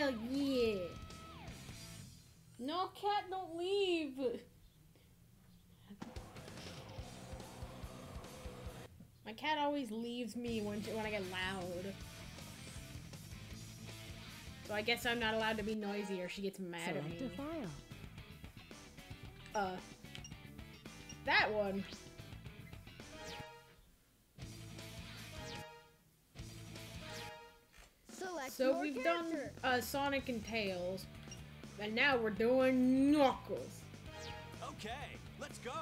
Hell yeah. No, cat, don't leave. My cat always leaves me when I get loud. So I guess I'm not allowed to be noisy or she gets mad at me. Select a file. That one. Select So we've character. done Sonic and Tails, and now we're doing Knuckles. Okay, let's go.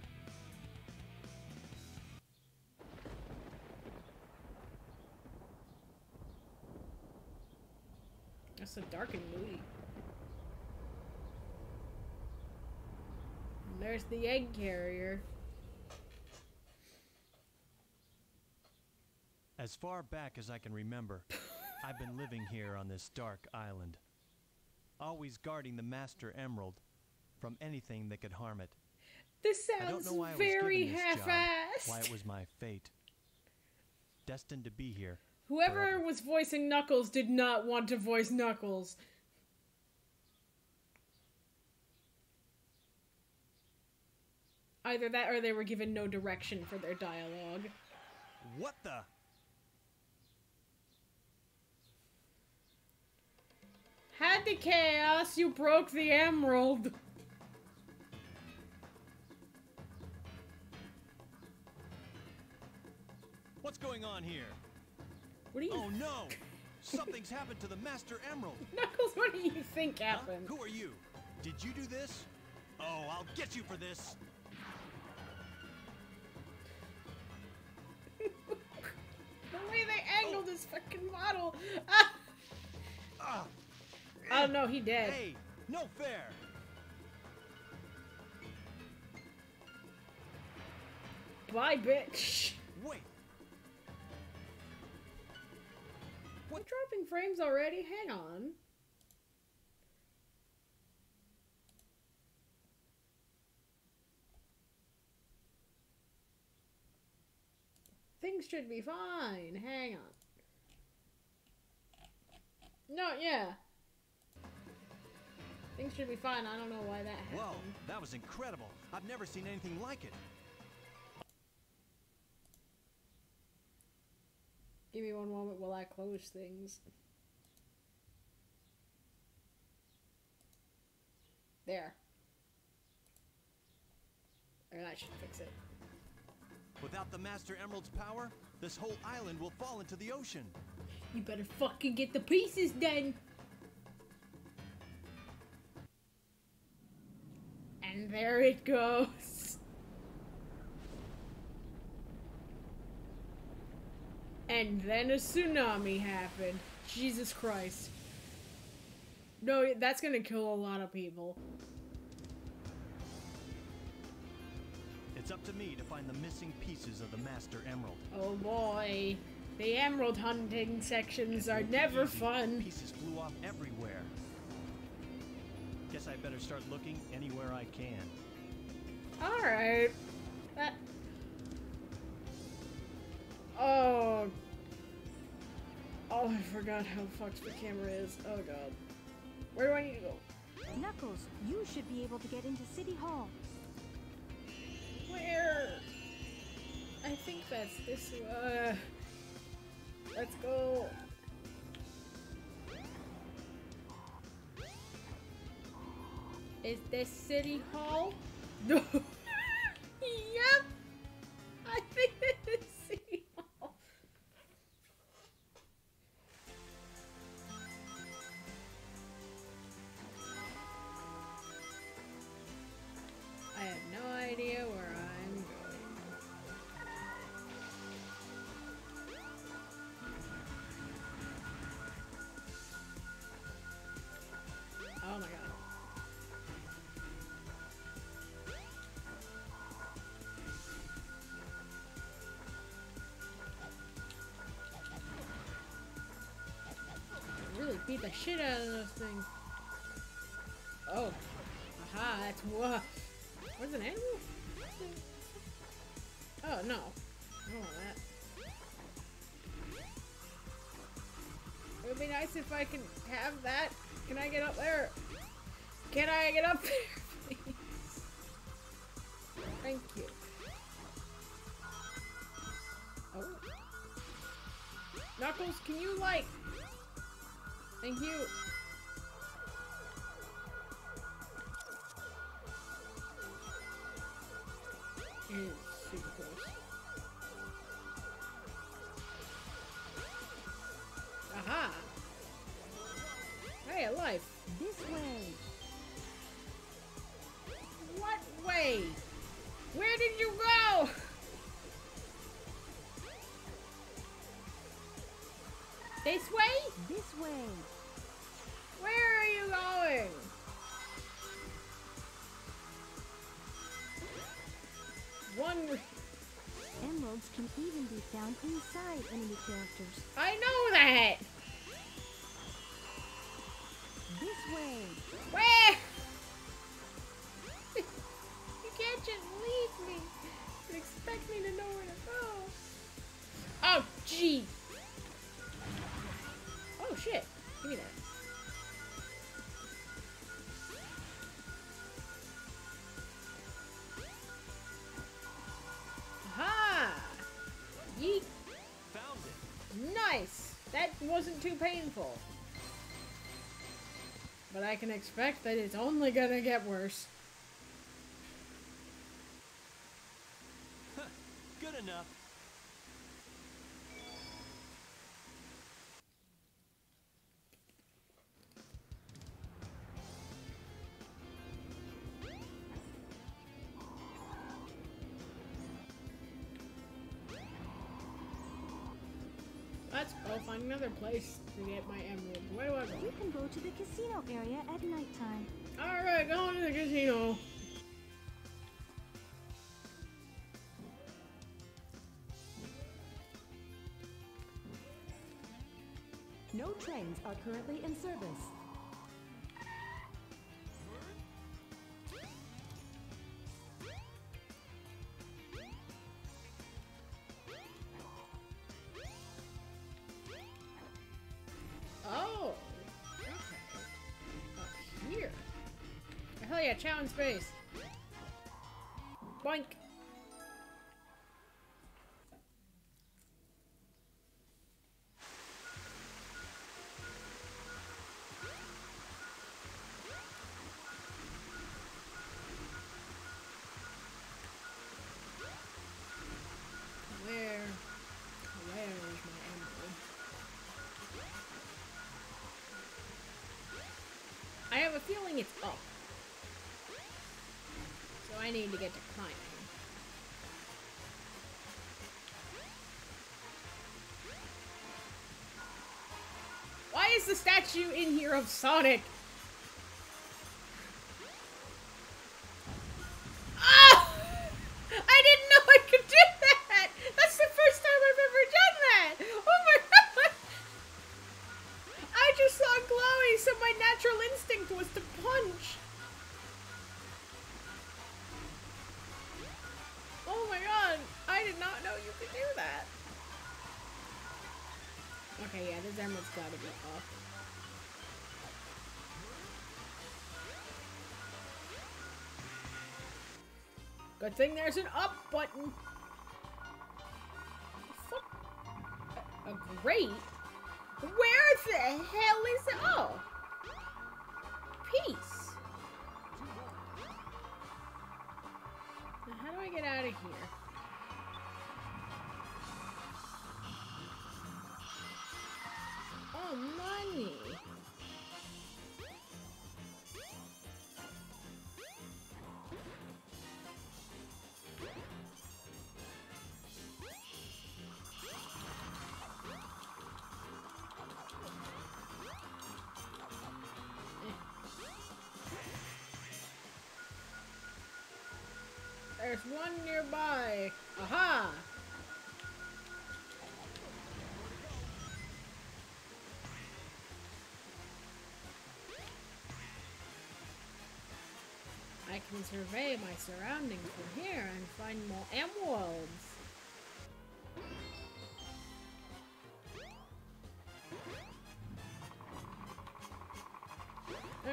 That's so dark and moody. And there's the egg carrier. As far back as I can remember, I've been living here on this dark island, always guarding the Master Emerald from anything that could harm it. This I don't sounds know why I was very given this job, half-assed. why it was my fate. Destined to be here. Whoever forever. was voicing Knuckles did not want to voice Knuckles. Either that or they were given no direction for their dialogue. What the? Had the chaos, you broke the emerald. What's going on here? What do you Oh no! Something's happened to the Master Emerald! Knuckles, what do you think Huh? happened? Who are you? Did you do this? Oh, I'll get you for this! The way they angled this fucking model. Ah! Ah! Oh no, he dead. Hey, no fair! Bye, bitch. Wait, We're dropping frames already? Hang on. Things should be fine. Hang on. No, yeah. Things should be fine. I don't know why that happened. whoa, that was incredible. I've never seen anything like it. Give me one moment while I close things. There. And I should fix it. Without the Master Emerald's power, this whole island will fall into the ocean. You better fucking get the pieces done. And there it goes. And then a tsunami happened. Jesus Christ. No, that's gonna kill a lot of people. It's up to me to find the missing pieces of the Master Emerald. Oh boy. The emerald hunting sections are never Easy. fun. Pieces flew off everywhere. Guess I better start looking anywhere I can. Alright. That... Oh. Oh, I forgot how fucked the camera is. Oh god. Where do I need to go? Knuckles, you should be able to get into City Hall. Where? I think that's this way. Let's go. Is this City Hall? No. Yep. I think this is City Hall. I have no idea where I'm going. Oh my god. Really beat the shit out of those things. Oh. Aha, that's what. What's an animal? Oh no. I don't want that. It'd be nice if I can have that. Can I get up there? Can I get up there, please? Thank you. Oh. Knuckles, can you, like... Thank you. It is super close. Aha! Hey, a life. This way. What way? Where did you go? This way? This way. Where are you going? One. Emeralds can even be found inside enemy characters. I know that. This way. Where? You can't just leave me and expect me to know where to go. Oh, gee. Oh, shit. Give me that. Aha! Yeet. Found it. Nice. That wasn't too painful. But I can expect that it's only gonna get worse. Good enough. Let's go find another place to get my emerald. Where do I You go? can go to the casino area at nighttime. Alright, going to the casino. No trains are currently in service. Oh. Okay. Up here. Hell yeah, chow in space. Boink. Where is my emerald? I have a feeling it's up. So I need to get to climbing. Why is the statue in here of Sonic? Ah! I didn't know I could do that! That's the first time I've ever done that! Oh my god! I just saw glowy, so my natural instinct was to punch. Oh my god, I did not know you could do that. Okay, yeah, this emerald's gotta be up. Good thing there's an up button. Fuck. A grate? Where the hell is it? Oh. Peace. Now how do I get out of here? Oh, money. There's one nearby. Aha! I can survey my surroundings from here and find more emeralds.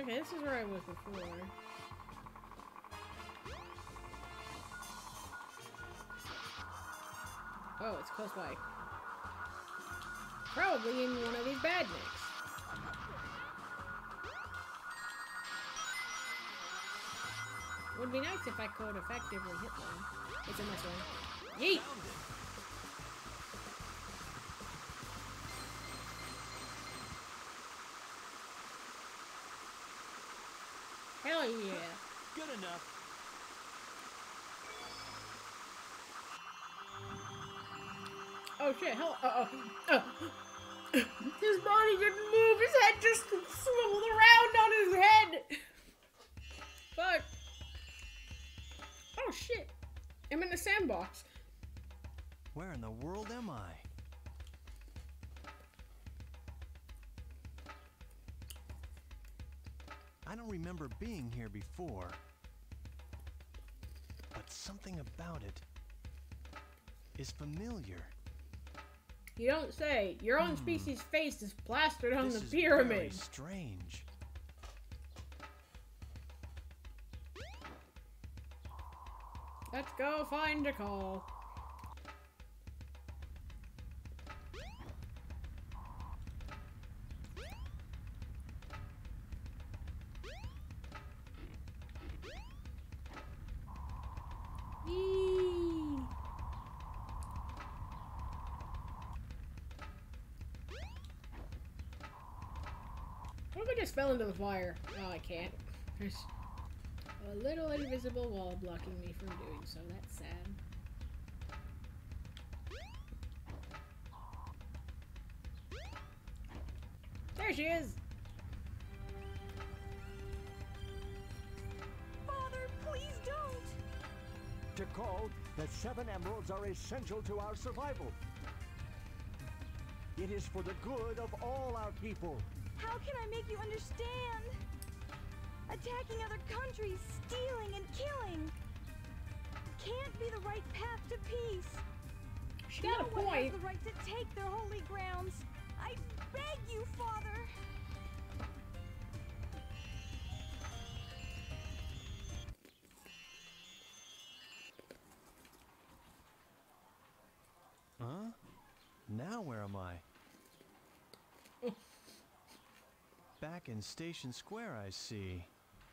Okay, this is where I was before. Oh, it's close by. Probably in one of these badniks. Would be nice if I could effectively hit one. It's in this one. Yeet! Hell yeah! Good enough. Oh shit, hell, his body didn't move, his head just swiveled around on his head! Fuck. Oh shit, I'm in the sandbox. Where in the world am I? I don't remember being here before. But something about it is familiar. You don't say. Your own species' face is plastered on This the is pyramid. very strange. Let's go find a call. Yee. What if I just fell into the fire? Oh, I can't. There's a little invisible wall blocking me from doing so. That's sad. There she is! Father, please don't! Tikal, the 7 emeralds are essential to our survival. It is for the good of all our people. How can I make you understand? Attacking other countries, stealing and killing can't be the right path to peace. She got a No one has point. the right to take their holy grounds. I beg you, Father. Huh? Now where am I? Back in Station Square, I see.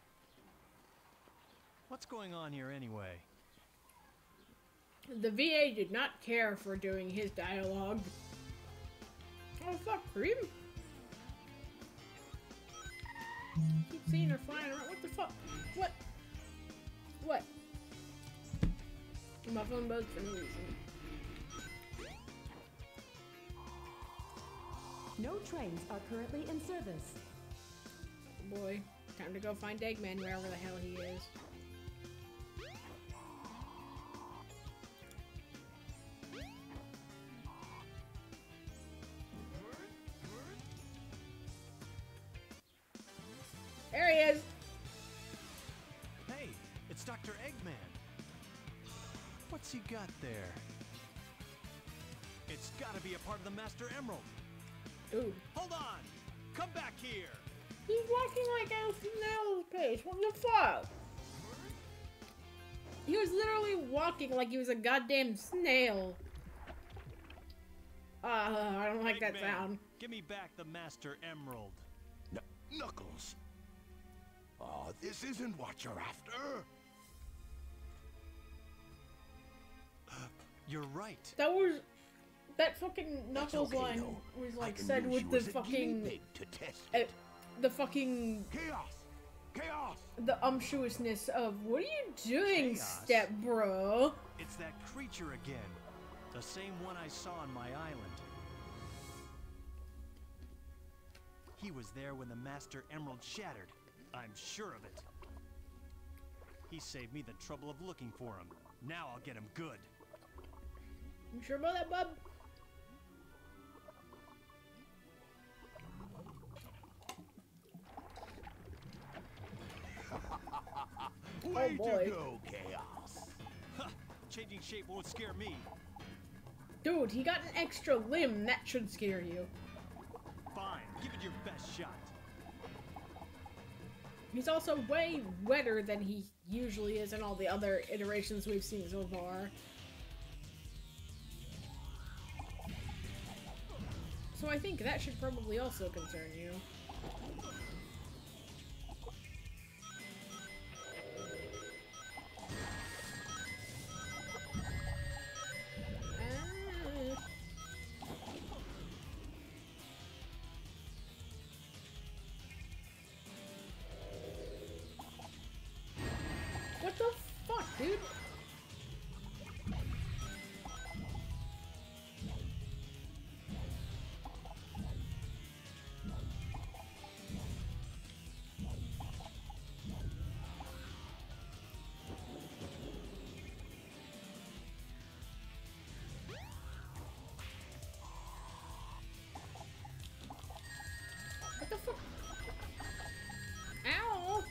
What's going on here anyway? The VA did not care for doing his dialogue. Oh fuck, Cream? Keep seeing her flying around. What the fuck? What? What? My phone buzzed for no reason. No trains are currently in service. Oh boy. Time to go find Eggman wherever the hell he is. There he is! Hey, it's Dr. Eggman. What's he got there? It's gotta be a part of the Master Emerald. Ooh. Hold on! Come back here! He's walking like a snail's pace. What the fuck? He was literally walking like he was a goddamn snail. I don't like that Eggman, sound. Give me back the Master Emerald. Knuckles. Oh, this isn't what you're after. You're right. That fucking Knuckles okay, line though. was I like can said use with you the as a guinea fucking pig to test it. the fucking Chaos! Chaos! the umptuousness of what are you doing, Chaos? step bro? It's that creature again. The same one I saw on my island. He was there when the Master Emerald shattered. I'm sure of it. He saved me the trouble of looking for him. Now I'll get him good. You sure about that, bub? Way boy. to go, Chaos! Ha! Changing shape won't scare me. Dude, he got an extra limb. That should scare you. Fine, give it your best shot. He's also way wetter than he usually is in all the other iterations we've seen so far. So I think that should probably also concern you. What the fuck, dude? What the fuck? Ow!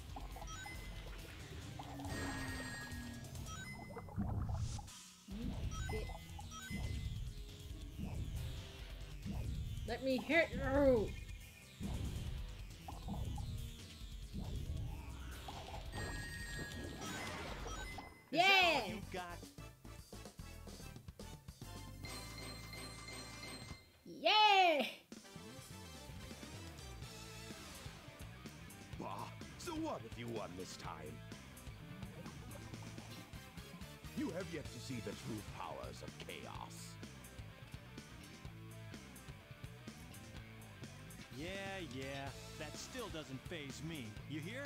Let me hit you! Is that Yeah! all you got? Yeah! Bah, so what if you won this time? You have yet to see the true powers of chaos. Yeah, that still doesn't faze me. You hear?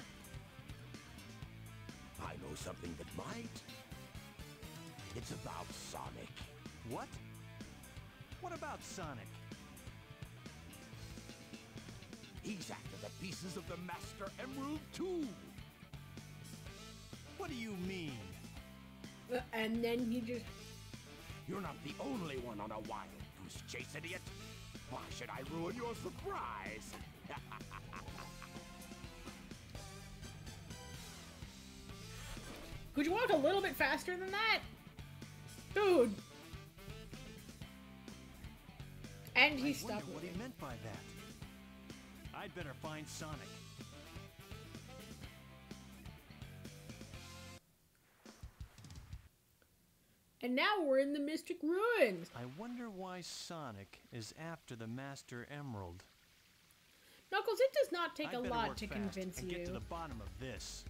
I know something that might. It's about Sonic. What? What about Sonic? He's after the pieces of the Master Emerald too. What do you mean? And then he just... You're not the only one on a wild goose chase, idiot. Why should I ruin your surprise? Could you walk a little bit faster than that? Dude! And he I stopped wonder what he moving. meant by that. I'd better find Sonic. And now we're in the Mystic Ruins. I wonder why Sonic is after the Master Emerald. Knuckles, it does not take I'd a better lot work to fast convince and you. get to the bottom of this.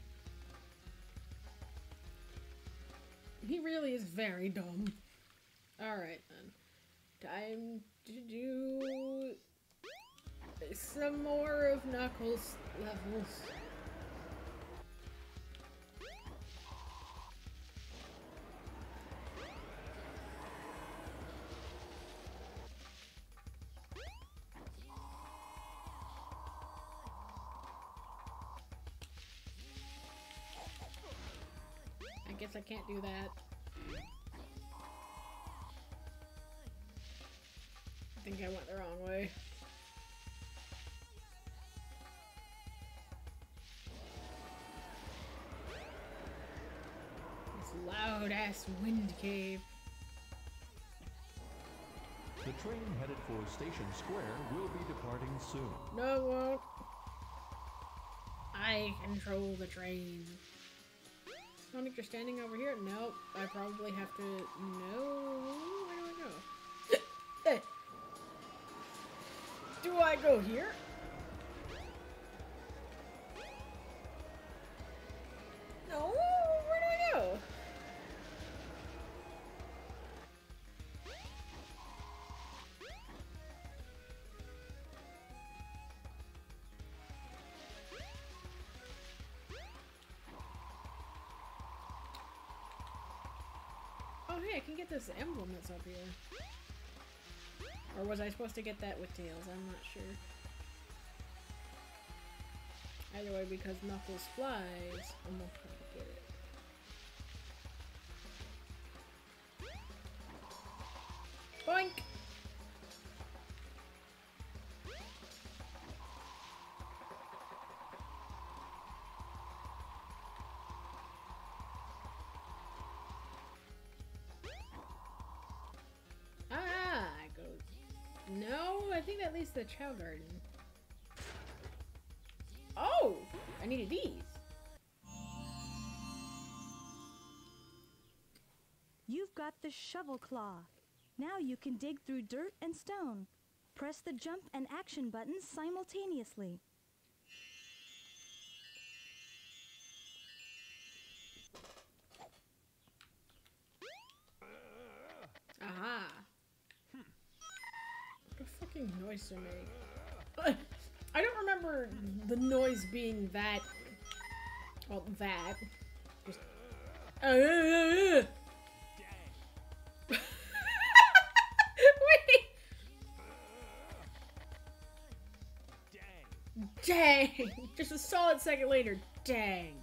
He really is very dumb. Alright then. Time to do some more of Knuckles levels. I guess I can't do that. I think I went the wrong way. This loud ass wind cave. The train headed for Station Square will be departing soon. No, it won't. I control the train. Sonic, you're standing over here? Nope. I probably have to... No. Where do I go? Do I go here? No. Where do I go? Oh, hey, I can get this emblem that's up here. Or was I supposed to get that with Tails? I'm not sure. Either way, because Knuckles flies, I'm gonna try to get it. Boink! Ah, it goes. No, I think that leads to the Chow Garden. Oh! I needed these. You've got the shovel claw. Now you can dig through dirt and stone. Press the jump and action buttons simultaneously. Aha. What a fucking noise to make. I don't remember the noise being that. Well, that. Just. Wait. Dang. Just a solid second later. Dang.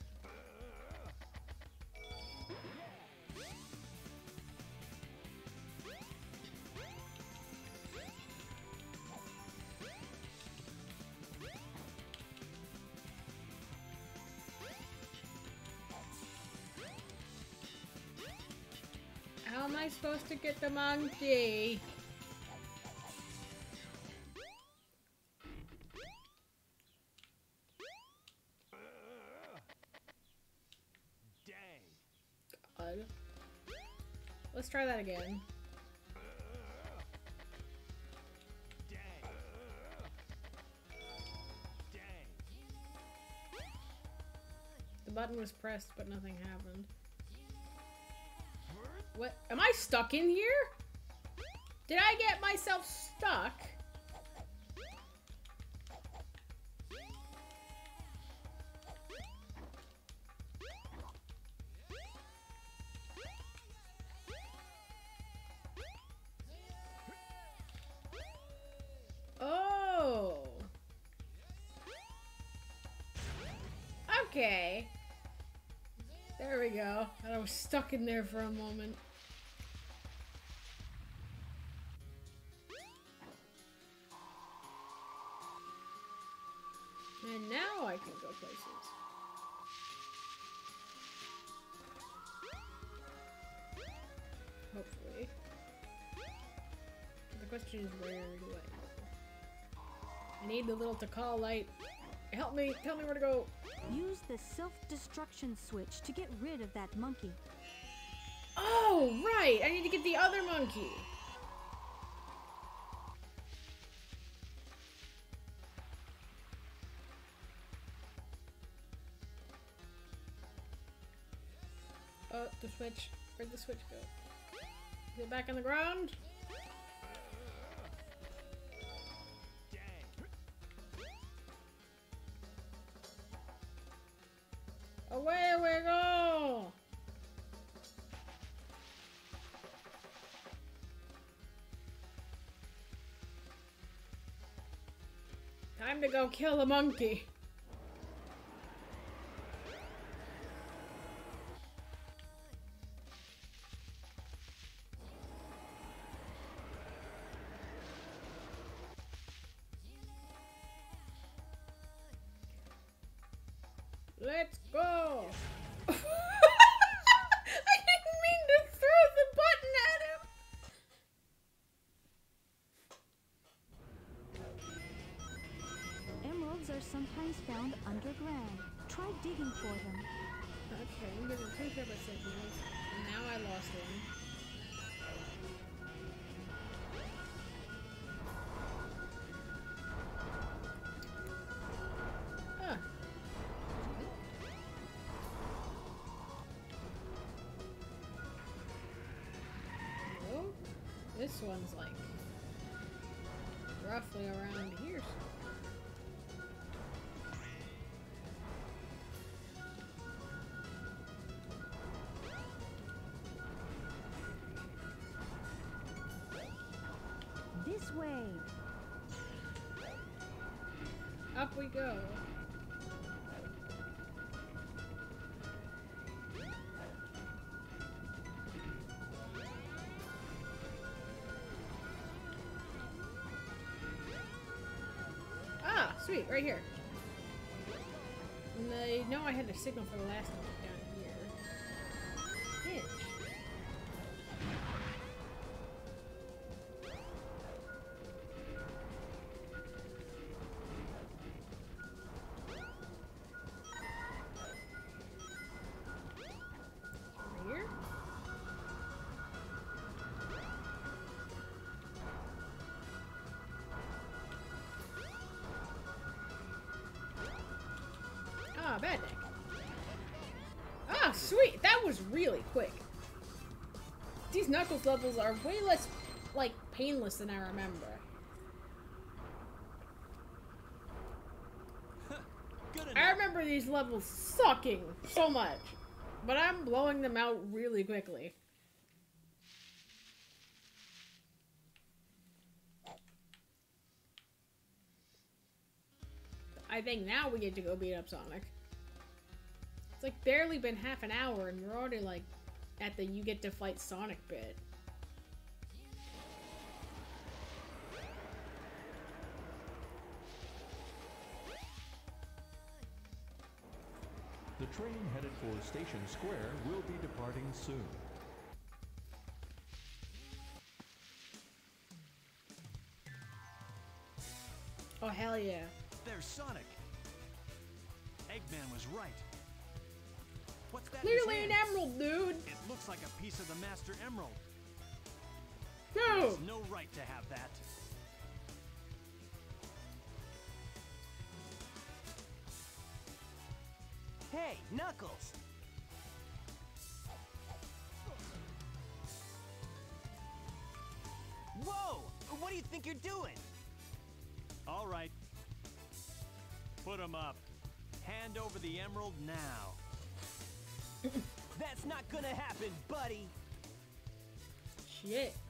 How am I supposed to get the monkey? God. Let's try that again. The button was pressed, but nothing happened. What? Am I stuck in here? Did I get myself stuck? Oh. Okay. There we go. I was stuck in there for a moment. And now I can go places. Hopefully. The question is, where do I go? I need the little Tikal light. Help me! Tell me where to go! Use the self-destruction switch to get rid of that monkey. Oh, right! I need to get the other monkey! Oh, the switch. Where'd the switch go? Is it back on the ground? Away we go! Time to go kill a monkey. Let's go! I didn't mean to throw the button at him! Emeralds are sometimes found underground. Try digging for them. Okay, I'm getting 2 separate signals. And now I lost one. Huh. No? This one's like roughly around here. This way. Up we go. Ah, sweet, right here. And I know I had a signal for the last one down here. Hinge. bad, Nick. Ah, sweet. That was really quick. These Knuckles levels are way less, like, painless than I remember. Good enough. I remember these levels sucking so much, but I'm blowing them out really quickly. I think now we get to go beat up Sonic. It's like barely been half an hour and we're already like at the you get to fight Sonic bit. The train headed for Station Square will be departing soon. Oh hell yeah. There's Sonic. Eggman was right. What's that? Clearly an emerald, dude! It looks like a piece of the Master Emerald. No! There's no right to have that. Hey, Knuckles! Whoa! What do you think you're doing? All right. Put him up. Hand over the emerald now. That's not gonna happen, buddy! Shit.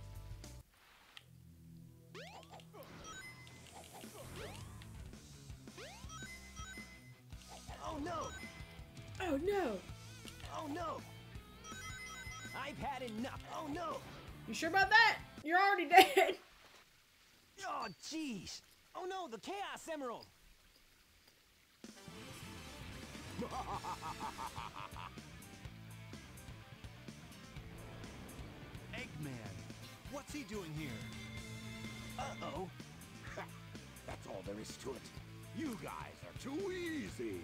Oh no! Oh no! Oh no! I've had enough! Oh no! You sure about that? You're already dead! Oh jeez! Oh no, the Chaos Emerald! Eggman, what's he doing here? Uh-oh! That's all there is to it. You guys are too easy.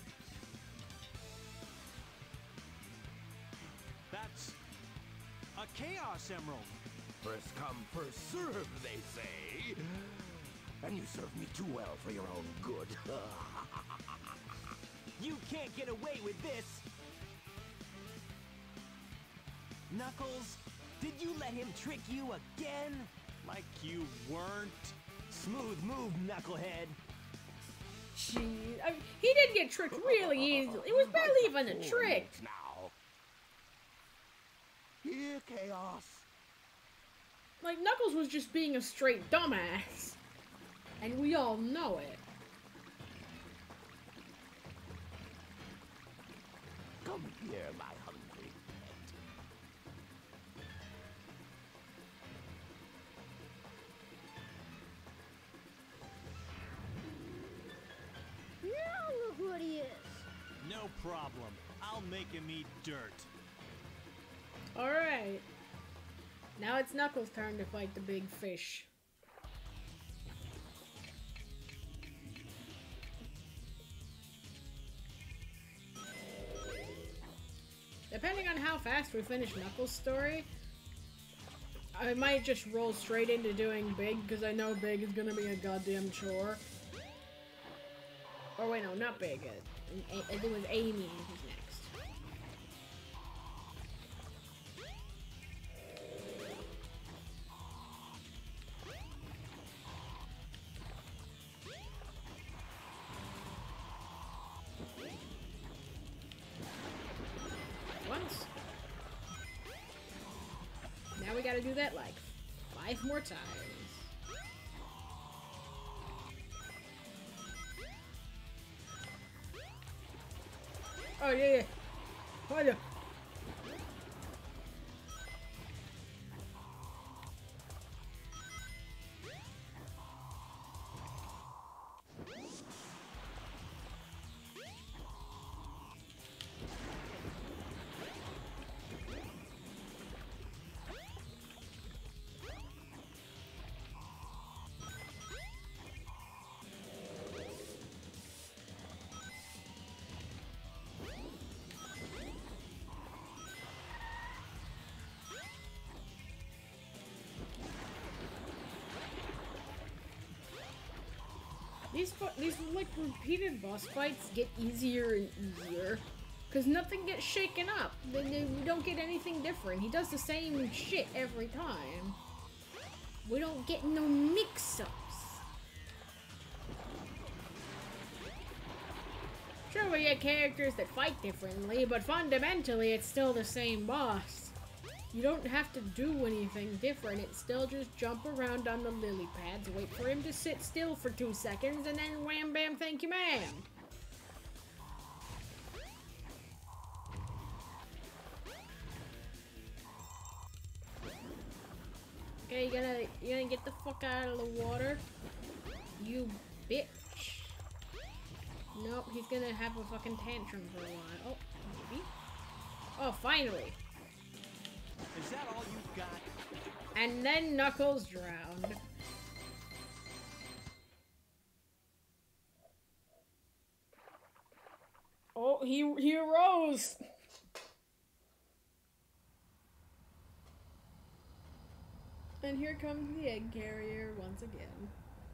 That's a Chaos Emerald. First come, first served, they say. And you serve me too well for your own good. You can't get away with this! Knuckles, did you let him trick you again? Like you weren't. Smooth move, Knucklehead. Jeez. I mean, he did get tricked really easily. It was barely even a trick. Now. Here, Chaos. Like, Knuckles was just being a straight dumbass. And we all know it. Come here, my hungry pet. Now look what he is. No problem. I'll make him eat dirt. Alright. Now it's Knuckles' turn to fight the big fish. Depending on how fast we finish Knuckles' story, I might just roll straight into doing Big, because I know Big is gonna be a goddamn chore. Or wait, no, not Big. It was Amy who's next. Once. Now we gotta do that like 5 more times. Oh yeah, yeah. Oh yeah. These like repeated boss fights get easier and easier. Cause nothing gets shaken up. We don't get anything different. He does the same shit every time. We don't get no mix-ups. Sure, we get characters that fight differently, but fundamentally it's still the same boss. You don't have to do anything different. It's still just jump around on the lily pads, wait for him to sit still for 2 seconds, and then wham bam thank you ma'am. Okay, you gonna get the fuck out of the water? You bitch. Nope, he's gonna have a fucking tantrum for a while. Oh, maybe. Oh, finally. Is that all you've got? And then Knuckles drowned. Oh, he arose. And here comes the egg carrier once again.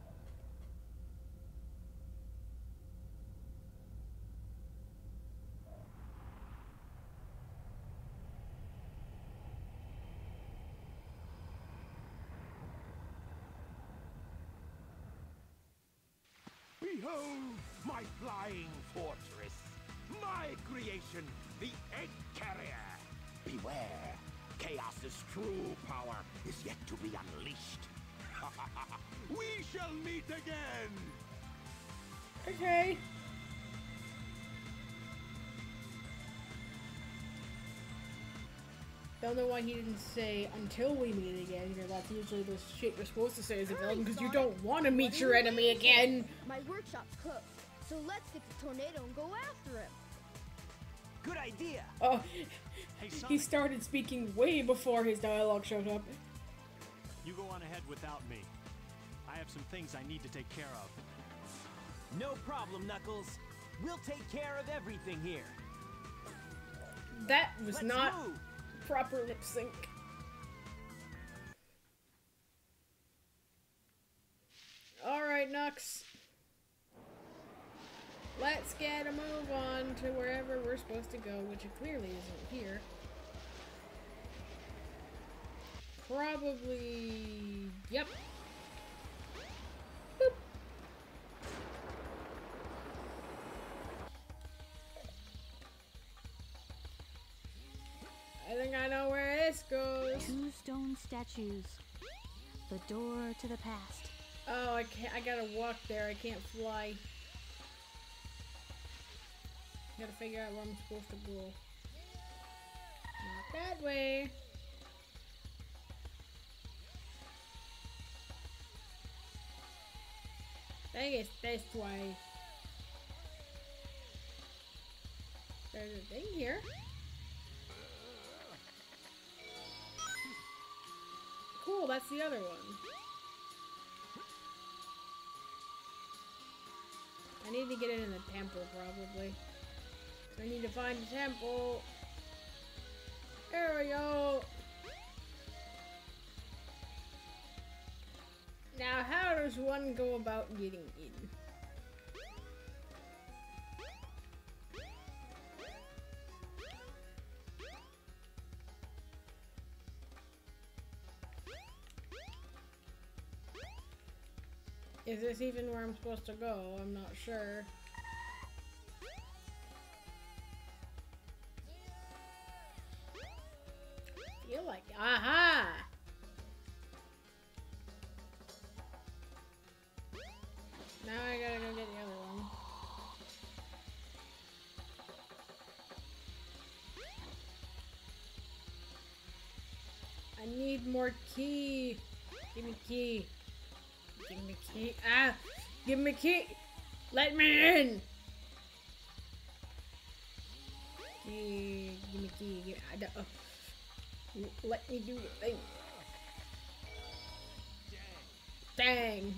Behold my flying fortress, my creation, the Egg Carrier. Beware, Chaos's true power is yet to be unleashed. We shall meet again. Okay. Don't know why he didn't say until we meet again. You know, that's usually the shit you're supposed to say as a villain because you don't want to meet your enemy again. My workshop's closed, so let's get the tornado and go after him. Good idea. Oh, Hey, he Sonic, started speaking way before his dialogue showed up. you go on ahead without me. I have some things I need to take care of. No problem, Knuckles. We'll take care of everything here. That was Let's not move. proper lip sync. Alright, Nux. Let's get a move on to wherever we're supposed to go, which it clearly isn't here. Probably... Yep. Boop. I think I know where this goes. 2 stone statues. The door to the past. Oh, I can't. I gotta walk there. I can't fly. Gotta figure out where I'm supposed to go. Not that way. I think it's this way. There's a thing here. Cool, that's the other one. I need to get it in the temple, probably. So I need to find the temple. There we go. Now, how does one go about getting in? Is this even where I'm supposed to go? I'm not sure. Feel like, aha! Now I gotta go get the other one. I need more key. Give me key. Give me key. Ah! Give me key! Let me in! Key. Give me key. Let me do the thing. Dang.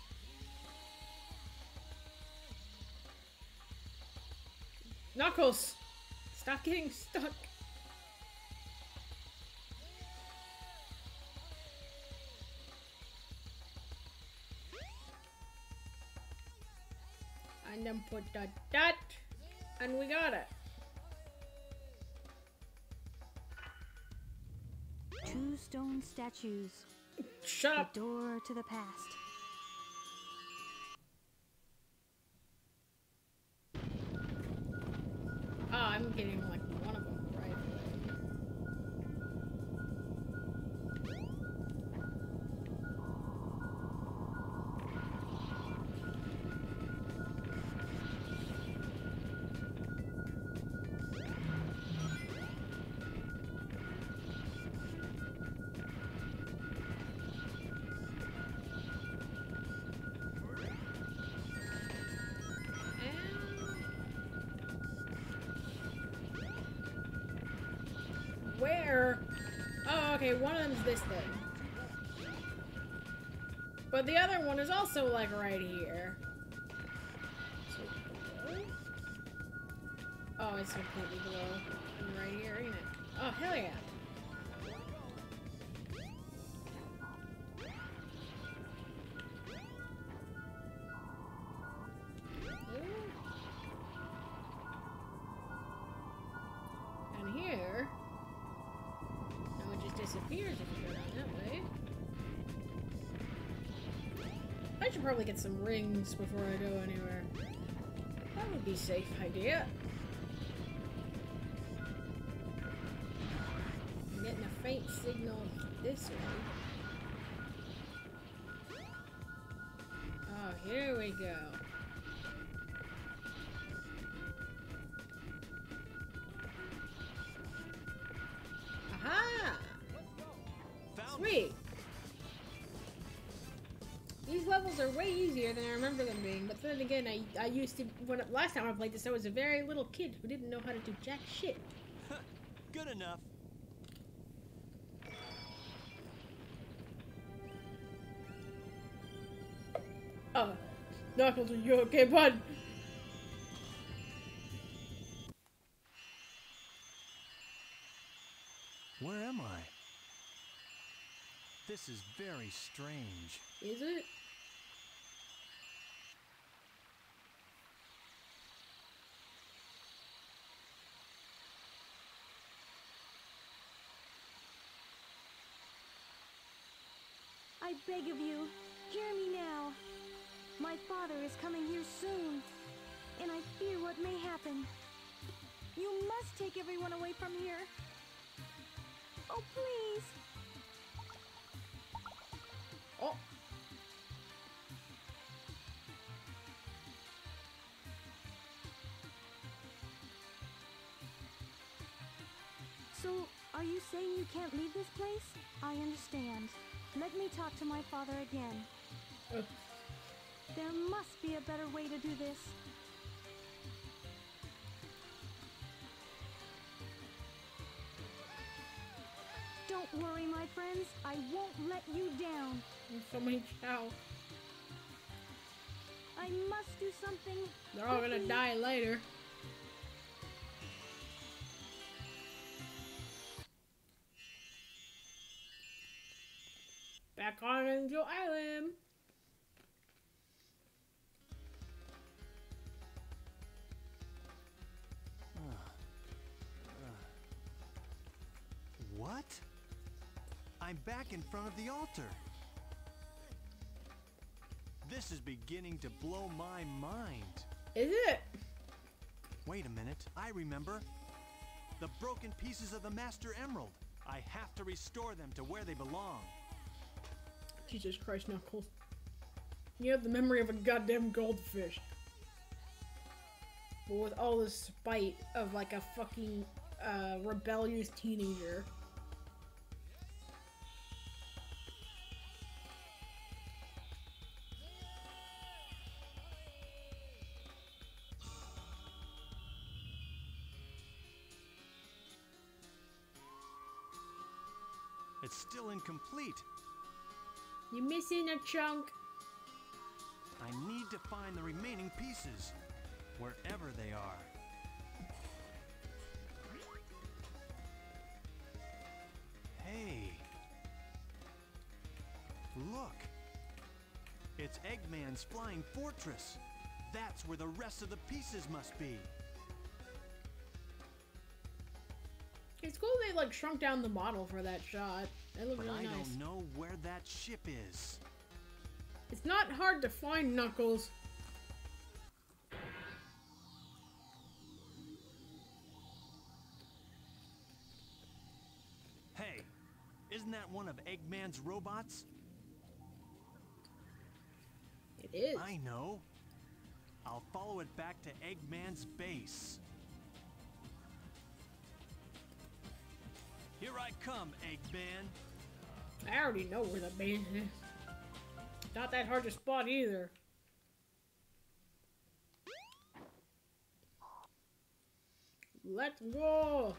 Knuckles! Stop getting stuck. And then put that, and we got it. 2 stone statues. Shut The up. door to the past. Oh, I'm getting like one of them right. Where? Oh, okay, one of them's this thing. But the other one is also, like, right here. So, oh, it's completely below. And right here, ain't it? Oh, hell yeah. And here... no, it just disappears if you go down that way. I should probably get some rings before I go anywhere. That would be a safe idea. I'm getting a faint signal this way. Oh, here we go. Aha! Sweet! These levels are way easier than I remember them being, but then again, I used to, last time I played this, I was a very little kid who didn't know how to do jack shit. Good enough. Oh, Knuckles, are you okay, bud? Where am I? This is very strange. Is it? I beg of you, hear me now. My father is coming here soon, and I fear what may happen. You must take everyone away from here. Oh, please. Oh. So, are you saying you can't leave this place? I understand. Let me talk to my father again. There must be a better way to do this. Don't worry, my friends. I won't let you down. So many cow. I must do something. They're all gonna quickly. die later. Back on Angel Island. What? I'm back in front of the altar. This is beginning to blow my mind. Is it? Wait a minute, I remember. The broken pieces of the Master Emerald. I have to restore them to where they belong. Jesus Christ, Knuckles. You have the memory of a goddamn goldfish. But with all the spite of like a fucking rebellious teenager. It's still incomplete. You're missing a chunk. I need to find the remaining pieces, wherever they are. Hey! Look! It's Eggman's flying fortress. That's where the rest of the pieces must be. It's cool they like shrunk down the model for that shot. That looked But really I nice. don't know where that ship is. It's not hard to find, Knuckles. Hey, isn't that one of Eggman's robots? It is. I know. I'll follow it back to Eggman's base. Here I come, Eggman. I already know where the base is. Not that hard to spot either. Let's go!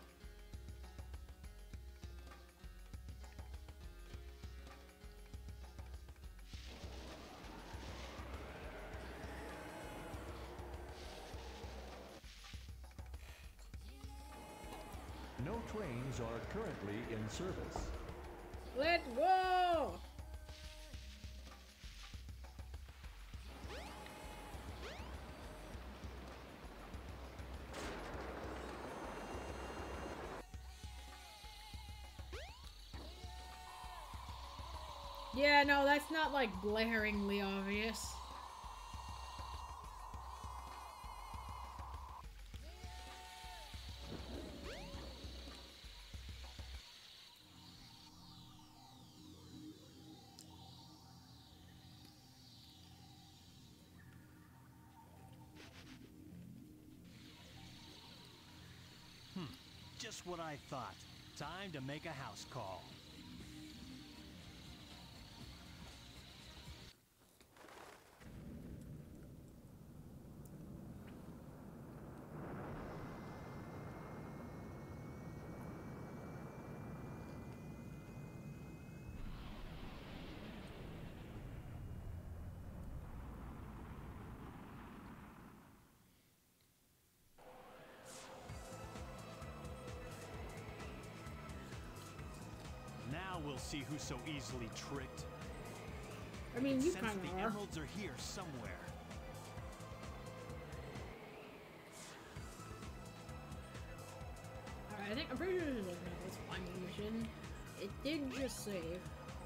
No trains are currently in service. Let's go! Yeah, no, that's not like blaringly obvious. Just what I thought. Time to make a house call. Now we'll see who's so easily tricked. I mean, you Sense kind the of are. emeralds are here somewhere. Alright, I think I'm pretty sure this is a final mission. It did just save.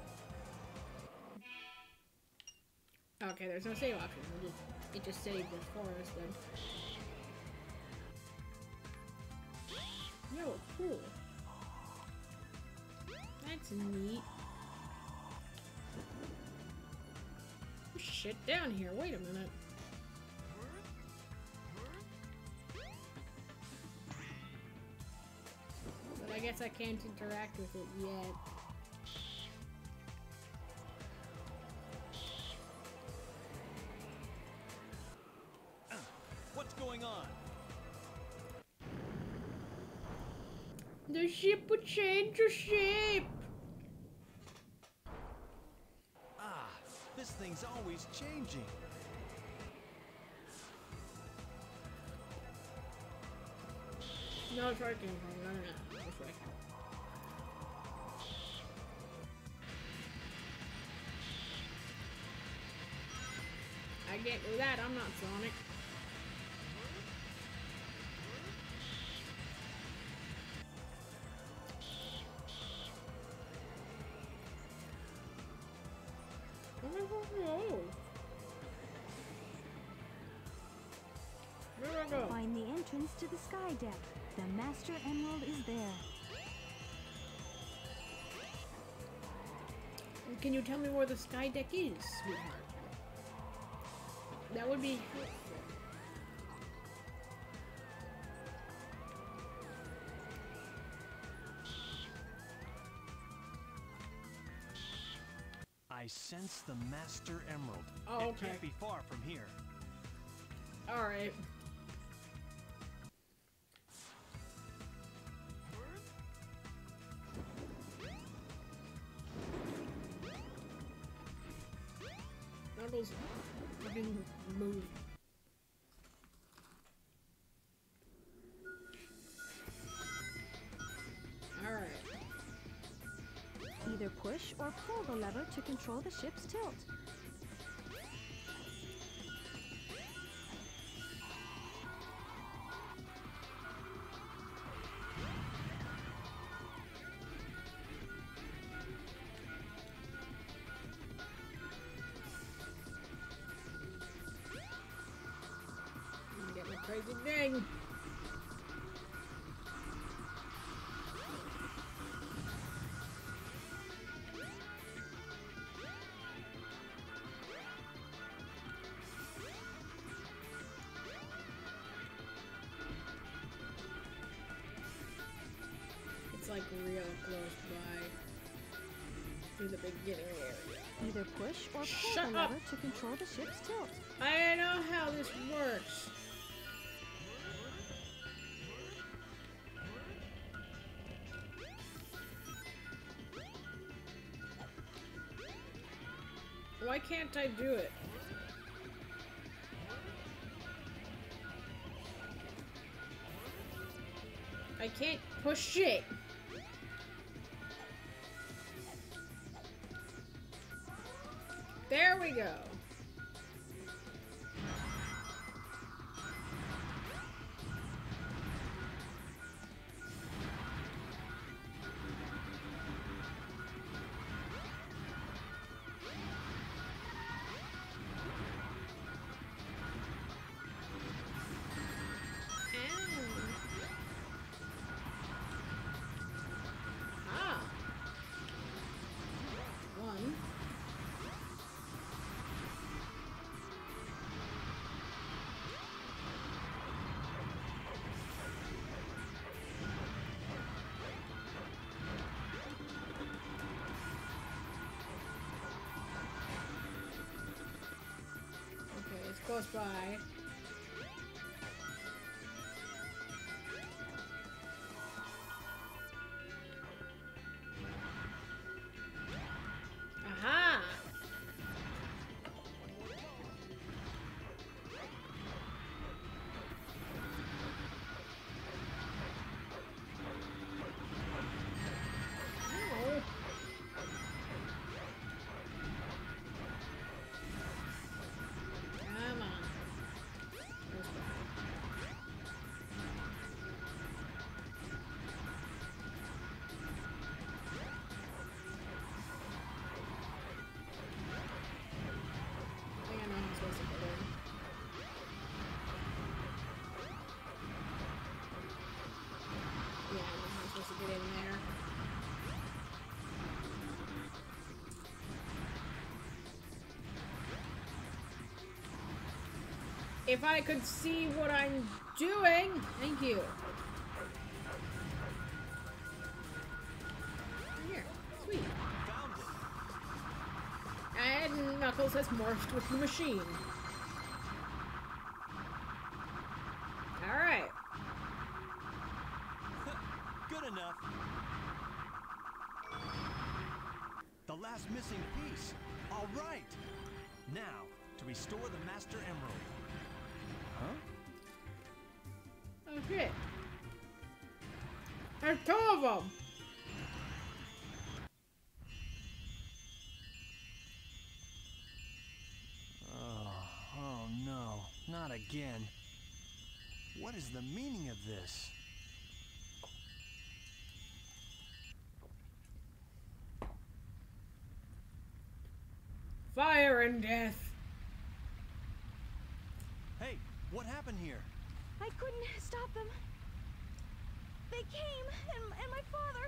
Okay, there's no save option. It just saved as far as then. Yo, cool. That's neat. There's shit down here. Wait a minute. But I guess I can't interact with it yet. What's going on? The ship would change your shape. Ah, this thing's always changing. No, it's right there. No. It's right. I get with that. I'm not Sonic. Where do I go? Find the entrance to the sky deck. The Master Emerald is there. Can you tell me where the sky deck is, sweetheart? That would be helpful. I sense the Master Emerald. Oh, It okay. can't be far from here. Alright. Knuckles fucking move. Alright. Either push or pull the lever to control the ship's tilt. crazy thing. It's like real close by to the beginning area. Either push or pull Shut the up. lever to control the ship's tilt. I know how this works. Why can't I do it? I can't push it. There we go. Ah. One. Okay, it's close by. Aha! No. Come on. Close by. I think I know how I'm supposed to get in. Yeah, I know how I'm supposed to get in there. If I could see what I'm doing, thank you. Here, sweet. Found it. And Knuckles has morphed with the machine. Alright. Good enough. The last missing piece. All right. Now, to restore the Master Emerald. Huh? Oh shit. There's two of them. Oh no, not again. What is the meaning of this? Fire and death. Hey, what happened here? I couldn't stop them. They came, and my father.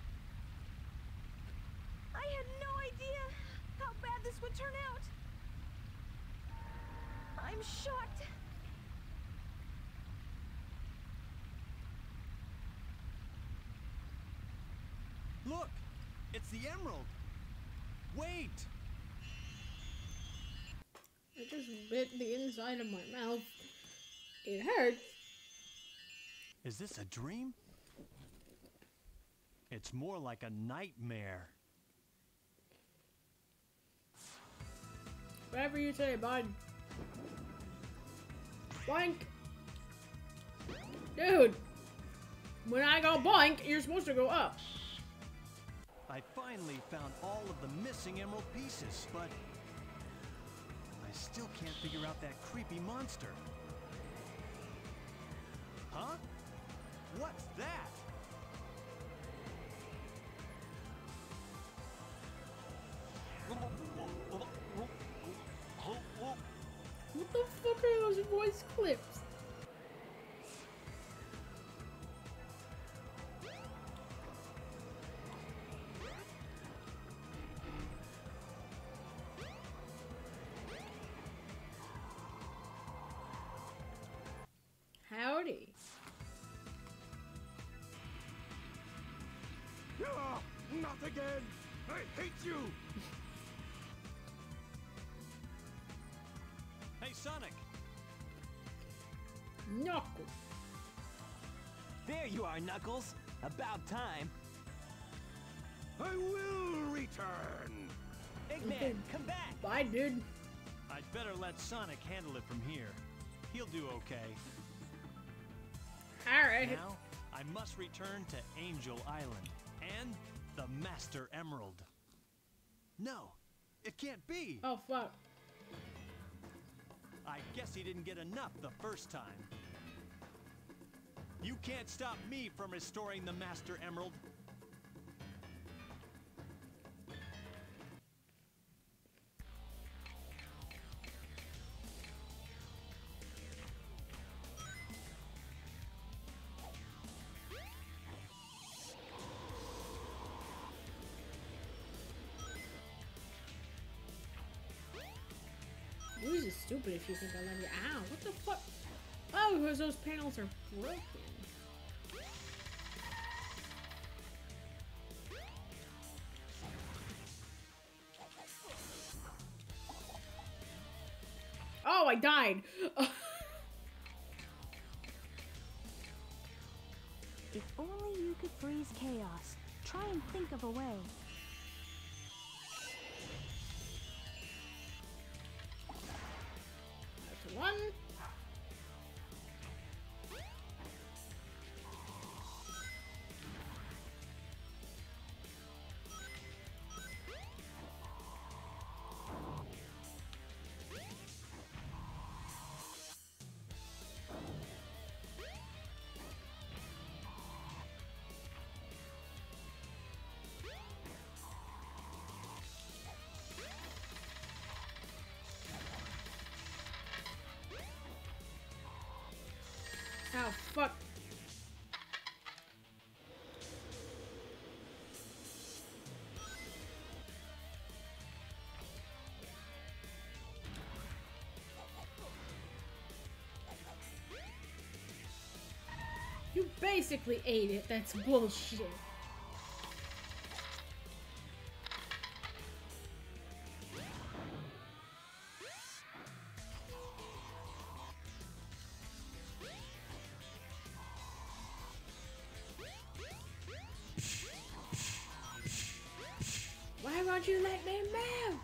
I had no idea how bad this would turn out. I'm shocked. Look! It's the emerald! Wait! I just bit the inside of my mouth. It hurts. Is this a dream? It's more like a nightmare. Whatever you say, bud. Boink! Dude! When I go boink, you're supposed to go up. I finally found all of the missing emerald pieces, but I still can't figure out that creepy monster. Huh? What's that? What the fuck are those voice clips? Not again! I hate you! Hey, Sonic! Knuckles. There you are, Knuckles. About time. I will return! Eggman, come back! Bye, dude. I'd better let Sonic handle it from here. He'll do okay. Alright. Now, I must return to Angel Island and the Master Emerald. No, it can't be. Oh, fuck. I guess he didn't get enough the first time. You can't stop me from restoring the Master Emerald. This is stupid if you think I love you. Ow, what the fuck? Oh, because those panels are broken. Oh, I died. If only you could freeze chaos. Try and think of a way. That's one. Oh, fuck. You basically ate it. That's bullshit. Why won't you let me move?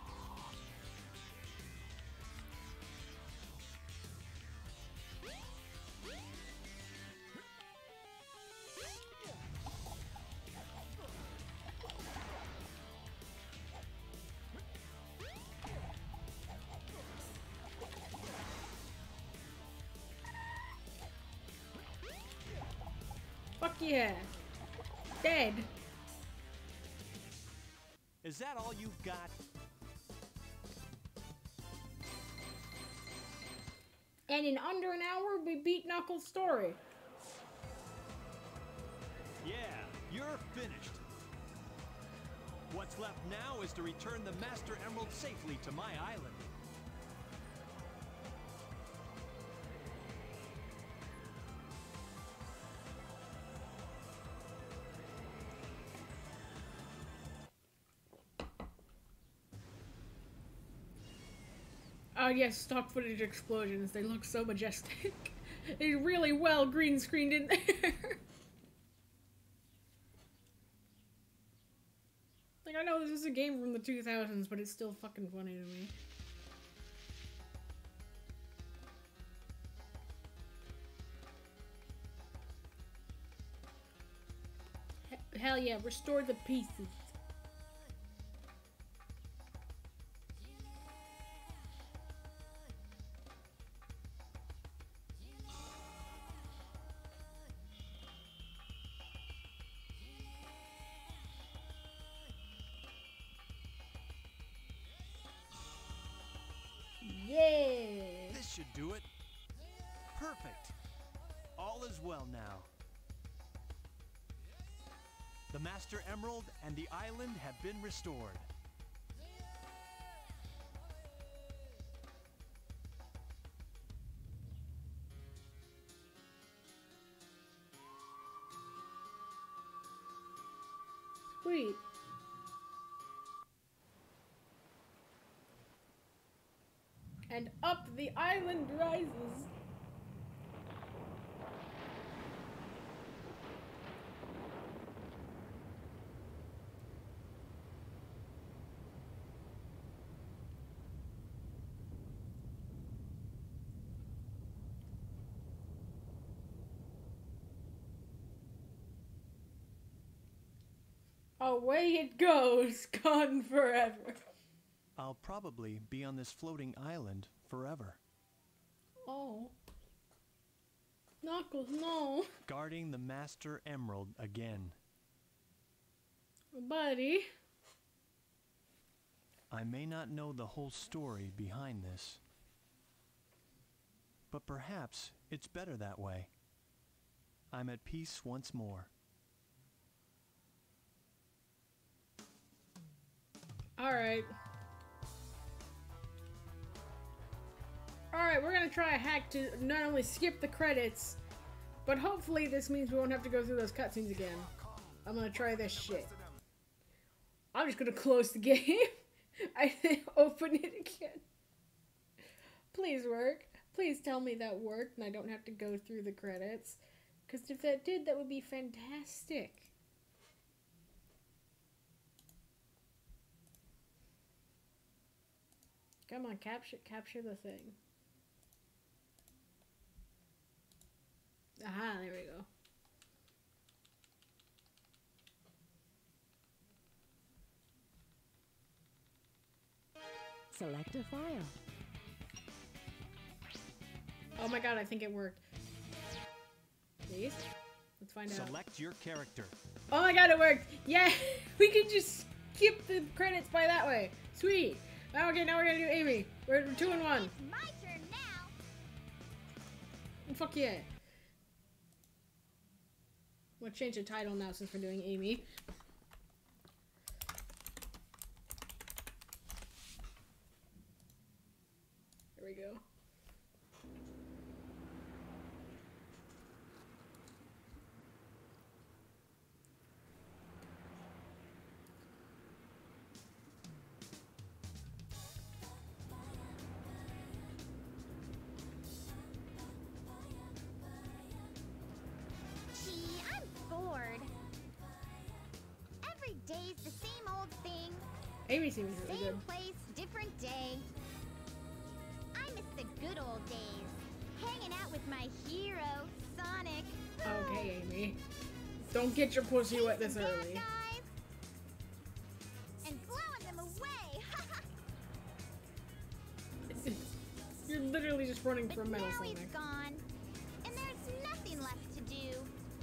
Fuck yeah. Dead. Is that all you've got? And in under an hour, we beat Knuckles' story. Yeah, you're finished. What's left now is to return the Master Emerald safely to my island. Oh yes, stock footage explosions. They look so majestic. They really well green screened in there. Like, I know this is a game from the 2000s, but it's still fucking funny to me. Hell yeah, restore the pieces. Yeah! This should do it. Perfect. All is well now. The Master Emerald and the island have been restored. Sweet. And up the island rises. Away it goes, gone forever. I'll probably be on this floating island forever. Oh. Knuckles, no. Guarding the Master Emerald again. Buddy. I may not know the whole story behind this, but perhaps it's better that way. I'm at peace once more. Alright. Alright, we're gonna try a hack to not only skip the credits, but hopefully this means we won't have to go through those cutscenes again. I'm gonna try this shit. I'm just gonna close the game. I open it again. Please work. Please tell me that worked and I don't have to go through the credits. Because if that did, that would be fantastic. Come on, capture the thing. Aha, there we go. Select a file. Oh my god, I think it worked. Please? Let's find out. Select your character. Oh my god, it worked! Yeah! We can just skip the credits by that way. Sweet! Okay, now we're gonna do Amy. We're 2 and 1. It's my turn now. And fuck yeah. We'll change the title now since we're doing Amy. There we go. Gee, I'm bored. Every day's the same old thing. Amy seems really Same good. place, different day. I miss the good old days. Hanging out with my hero, Sonic. Okay, Amy. Don't get your pussy wet this Chasing bad early. guys and blowing them away. You're literally just running But from Metal now he's Sonic. gone, and there's nothing left to do.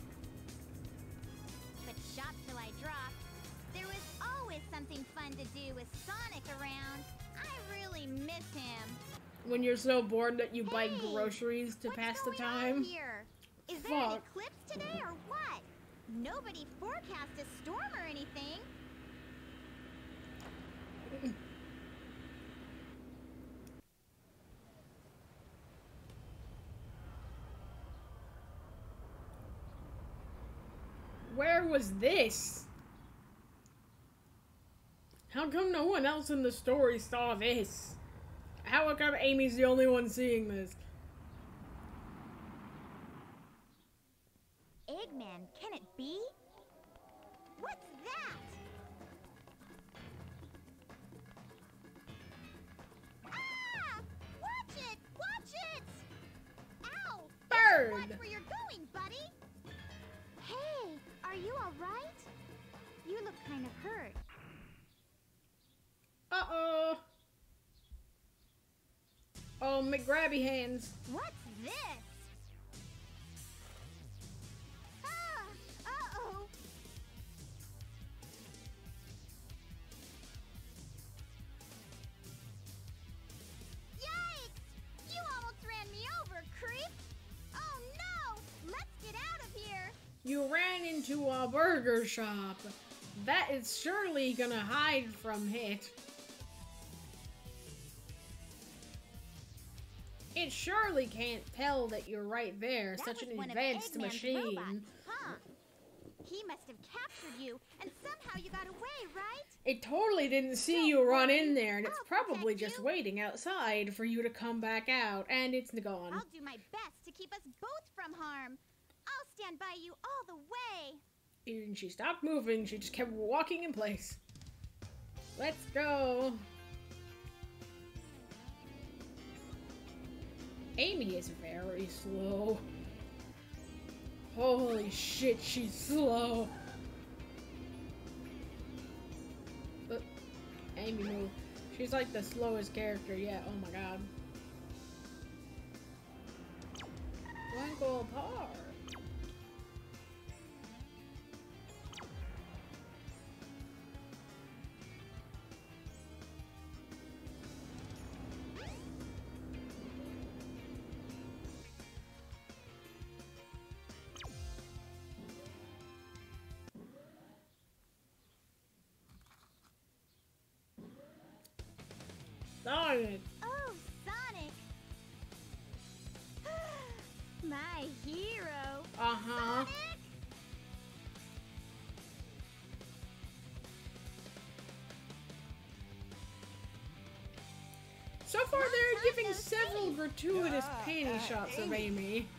But shop till I drop. There was always something fun to do with Sonic around. I really miss him. When you're so bored that you buy Hey, groceries to What's pass the going on time. here? Is there an Fuck. eclipse today or what? Nobody forecast a storm or anything. Where was this? How come no one else in the story saw this? How come Amy's the only one seeing this? Eggman, can it be? What's that? Ah! Watch it! Watch it! Ow! Bird! Watch where you're going, buddy! Hey, are you alright? You look kind of hurt. Uh-oh. Oh, McGrabby hands. What's this? Ah! Uh-oh! Yikes! You almost ran me over, creep! Oh no! Let's get out of here! You ran into a burger shop. That is surely gonna hide from it. It surely can't tell that you're right there. That Such was an one of advanced Eggman's machine. robots, huh? He must have captured you, and somehow you got away, right? It totally didn't see you run in there, and it's probably just waiting outside for you to come back out, and it's gone. I'll do my best to keep us both from harm. I'll stand by you all the way. And she stopped moving, she just kept walking in place. Let's go. Amy is very slow. Holy shit, she's slow. But Amy move. She's like the slowest character yet. Oh my god. Twinkle Park. Sonic! Oh, Sonic! My hero! Uh-huh. Sonic! So far, they're giving several gratuitous panty shots of Amy.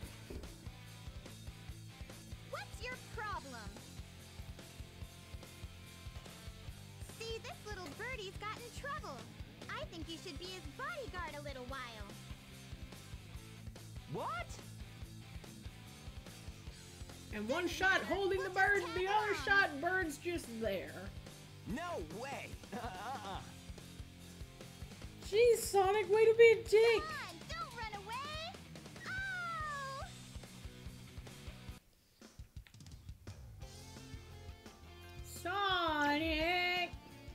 What's your problem? See, this little birdie's got in trouble. I think you should be his bodyguard a little while. What? And one shot holding the bird, the other shot, bird's just there. No way! Jeez, Sonic, way to be a dick! Come on, don't run away! Oh! Sonic!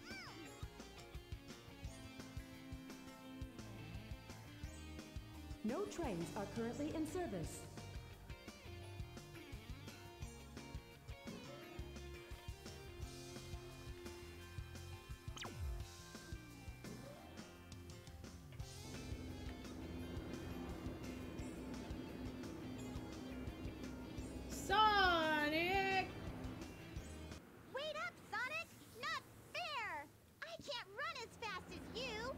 No trains are currently in service. Sonic! Wait up, Sonic! Not fair! I can't run as fast as you!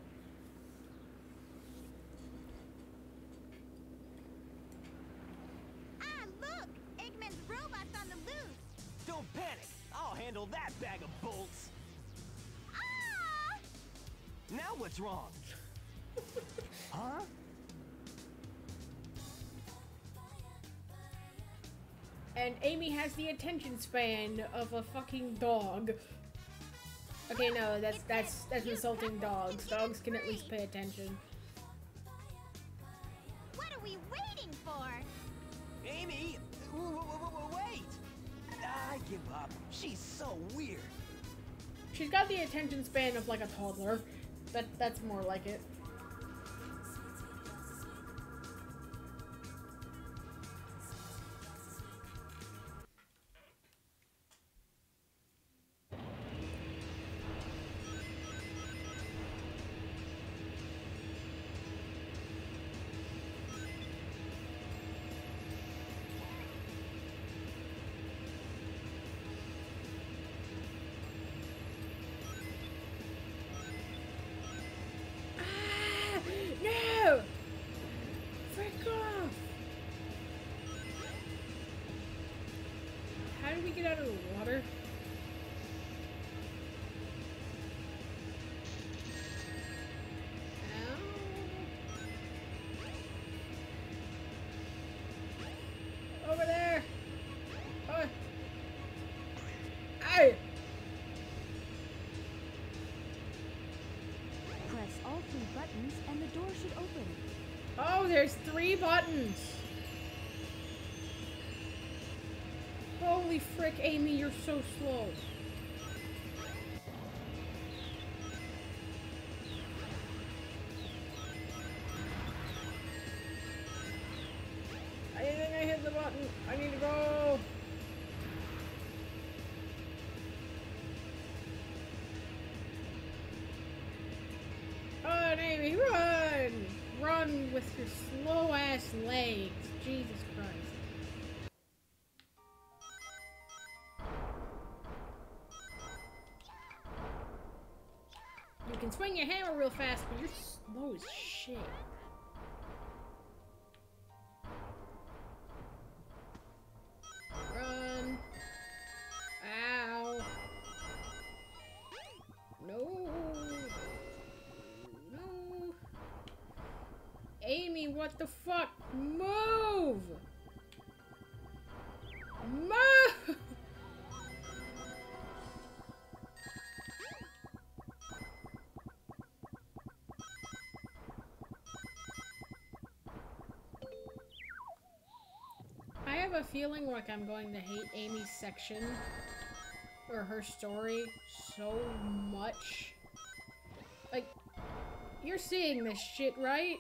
Ah, look! Eggman's robot's on the loose! Don't panic! I'll handle that bag of bolts! Ah! Now what's wrong? Huh? And Amy has the attention span of a fucking dog. Okay, no, that's insulting dogs. Dogs can at least pay attention. What are we waiting for? Amy! Wait! I give up. She's so weird. She's got the attention span of like a toddler. That's more like it. No! Frick off! How do we get out of the water? Ow. Over there! Oh. Ow! Press all 3 buttons and the door should open. Oh, there's 3 buttons! Holy frick, Amy, you're so slow. I think I hit the button. I need to go. Run, Amy, run! Run with your slow-ass legs. Jesus Christ. swing your hammer real fast, but you're slow as shit. Run. Ow. No. No. Amy, what the fuck? Move! Move! I have a feeling like I'm going to hate Amy's section or her story so much. Like, you're seeing this shit, right?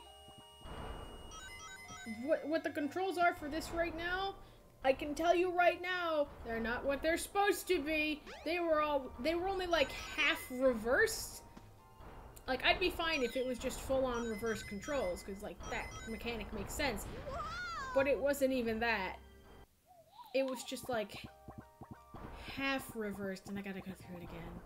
What the controls are for this right now, I can tell you right now, they're not what they're supposed to be. They were only like half reversed. Like, I'd be fine if it was just full-on reverse controls, because like that mechanic makes sense. But it wasn't even that. It was just like half reversed, and I gotta go through it again.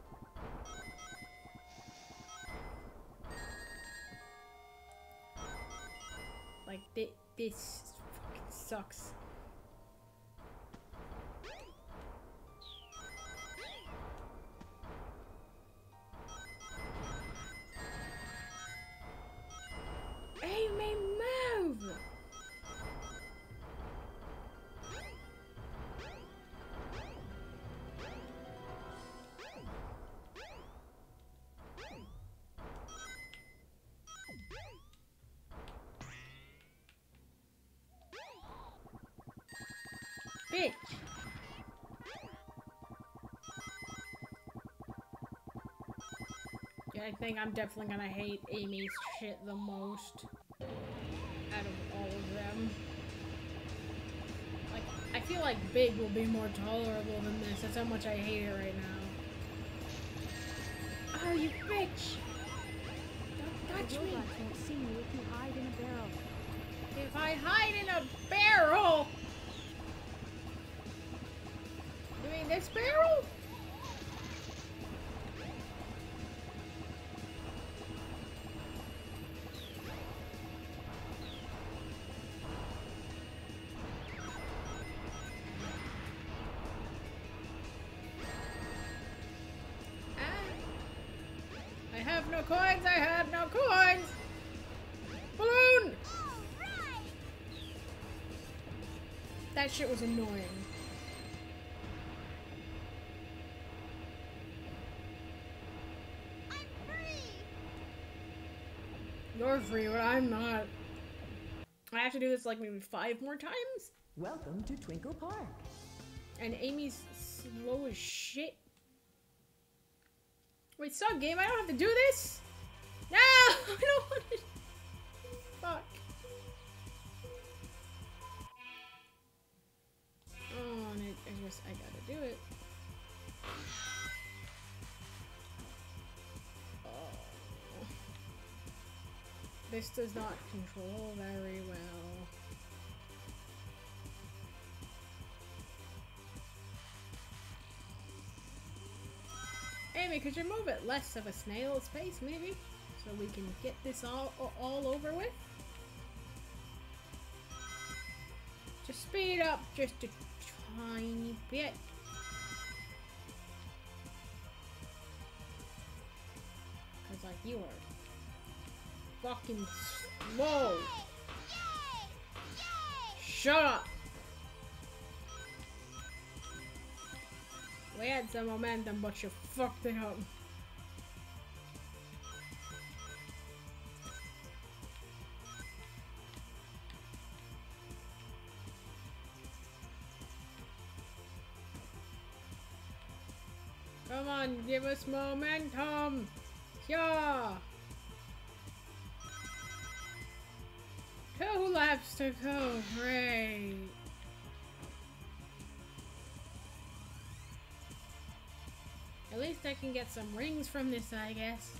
Like, this fucking sucks. Amy, move! Bitch! Yeah, I think I'm definitely gonna hate Amy's shit the most out of all of them. Like, I feel like Big will be more tolerable than this. That's how much I hate it right now. Oh, you bitch! Don't touch me! Robots won't see you if you hide in a barrel. If I hide in a barrel! You mean this barrel? I have no coins, I have no coins! Balloon! That shit was annoying. I'm free! You're free, but I'm not. I have to do this like maybe 5 more times? Welcome to Twinkle Park. And Amy's slow as shit. Wait, stop, game. I don't have to do this? No! I don't want to. Fuck. Oh, and I gotta do it. Oh. This does not control very well. Amy, could you move at less of a snail's pace, maybe? So we can get this all over with? Just speed up just a tiny bit. Cause like you are fucking slow. Shut up! We had some momentum, but you fucked it up. Come on, give us momentum! Yeah! 2 laps to go, great! At least I can get some rings from this, I guess.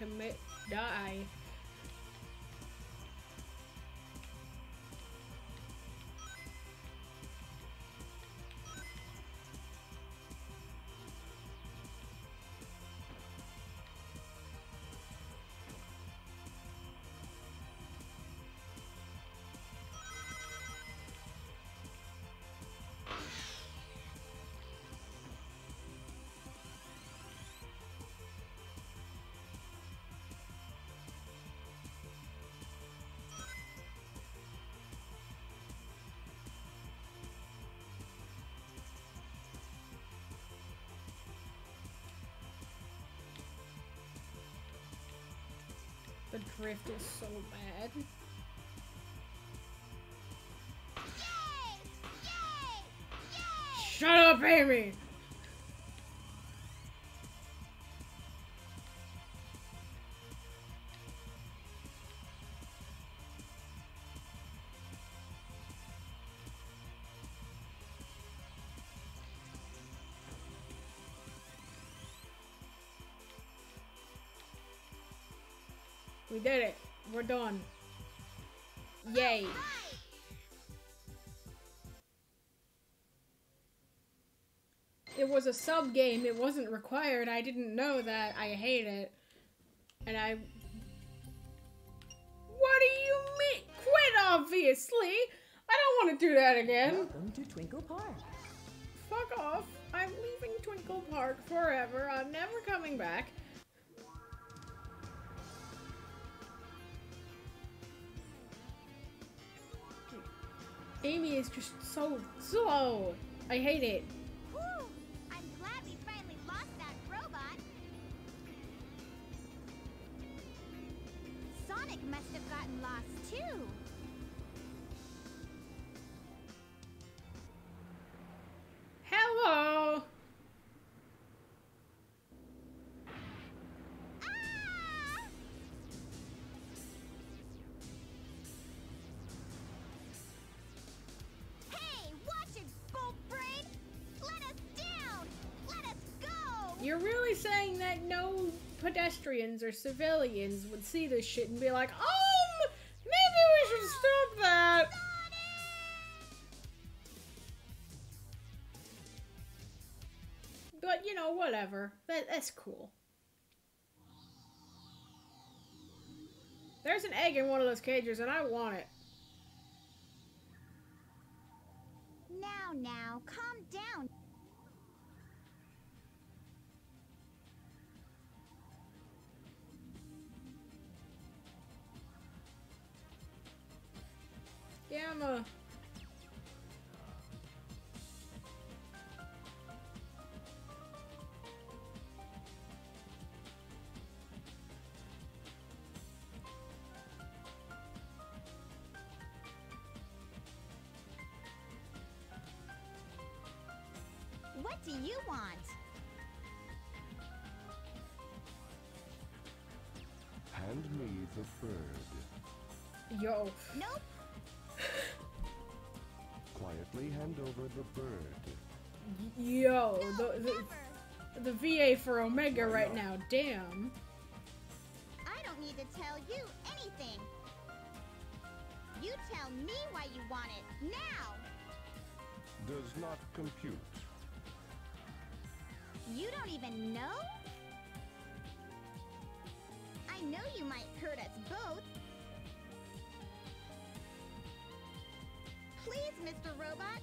commit, die. The drift is so bad. Yay! Yay! Yay! Shut up, Amy! We did it. We're done. Yay. It was a sub game. It wasn't required. I didn't know that. I hate it. And I... What do you mean? Quit, obviously. I don't want to do that again. Welcome to Twinkle Park. Fuck off. I'm leaving Twinkle Park forever. I'm never coming back. Amy is just so slow. I hate it. Whew! I'm glad we finally lost that robot. Sonic must have gotten lost too. Hello. Ah! Hey, watch it, Bolt Brain! Let us down! Let us go! You're really saying that no pedestrians or civilians would see this shit and be like, maybe we should stop that. But, you know, whatever. That's cool. There's an egg in one of those cages and I want it. Now, calm down. Gamma. What do you want? Hand me the bird. Yo. Nope. Quietly hand over the bird. Yo. Never. The VA for Omega right now. Damn. I don't need to tell you anything. You tell me why you want it now. Does not compute. You don't even know? I know you might hurt us both. Please, Mr. Robot.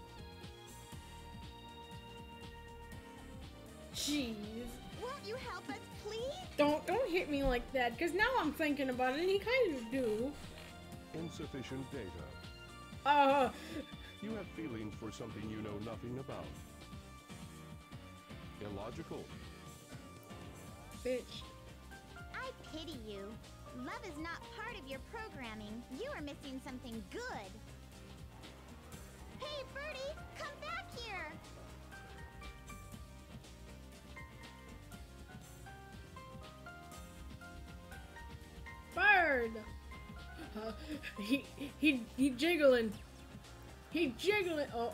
Jeez. Won't you help us, please? Don't hit me like that, because now I'm thinking about it and he kind of do. Insufficient data. You have feelings for something you know nothing about. Illogical. Bitch. I pity you. Love is not part of your programming. You are missing something good. Hey, Birdie, come back here. Bird. He jiggling. He jiggling. Oh.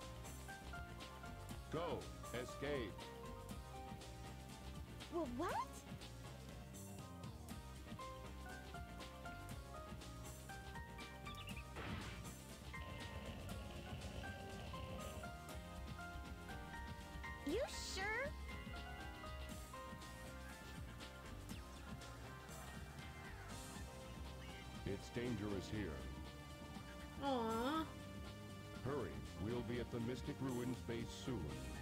Go. Escape. Well, what? It's dangerous here. Aww. Hurry, we'll be at the Mystic Ruins base soon.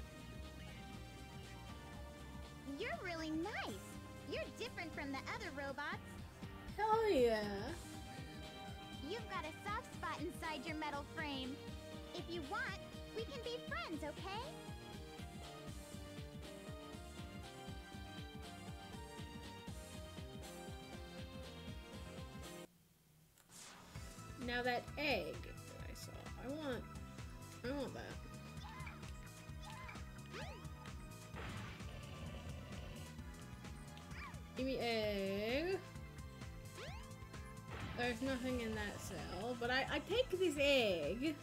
You're really nice. You're different from the other robots. Hell yeah. You've got a soft spot inside your metal frame. If you want, we can be friends, okay? Now that egg that I saw, I want that. Give me egg. There's nothing in that cell, but I take this egg. You're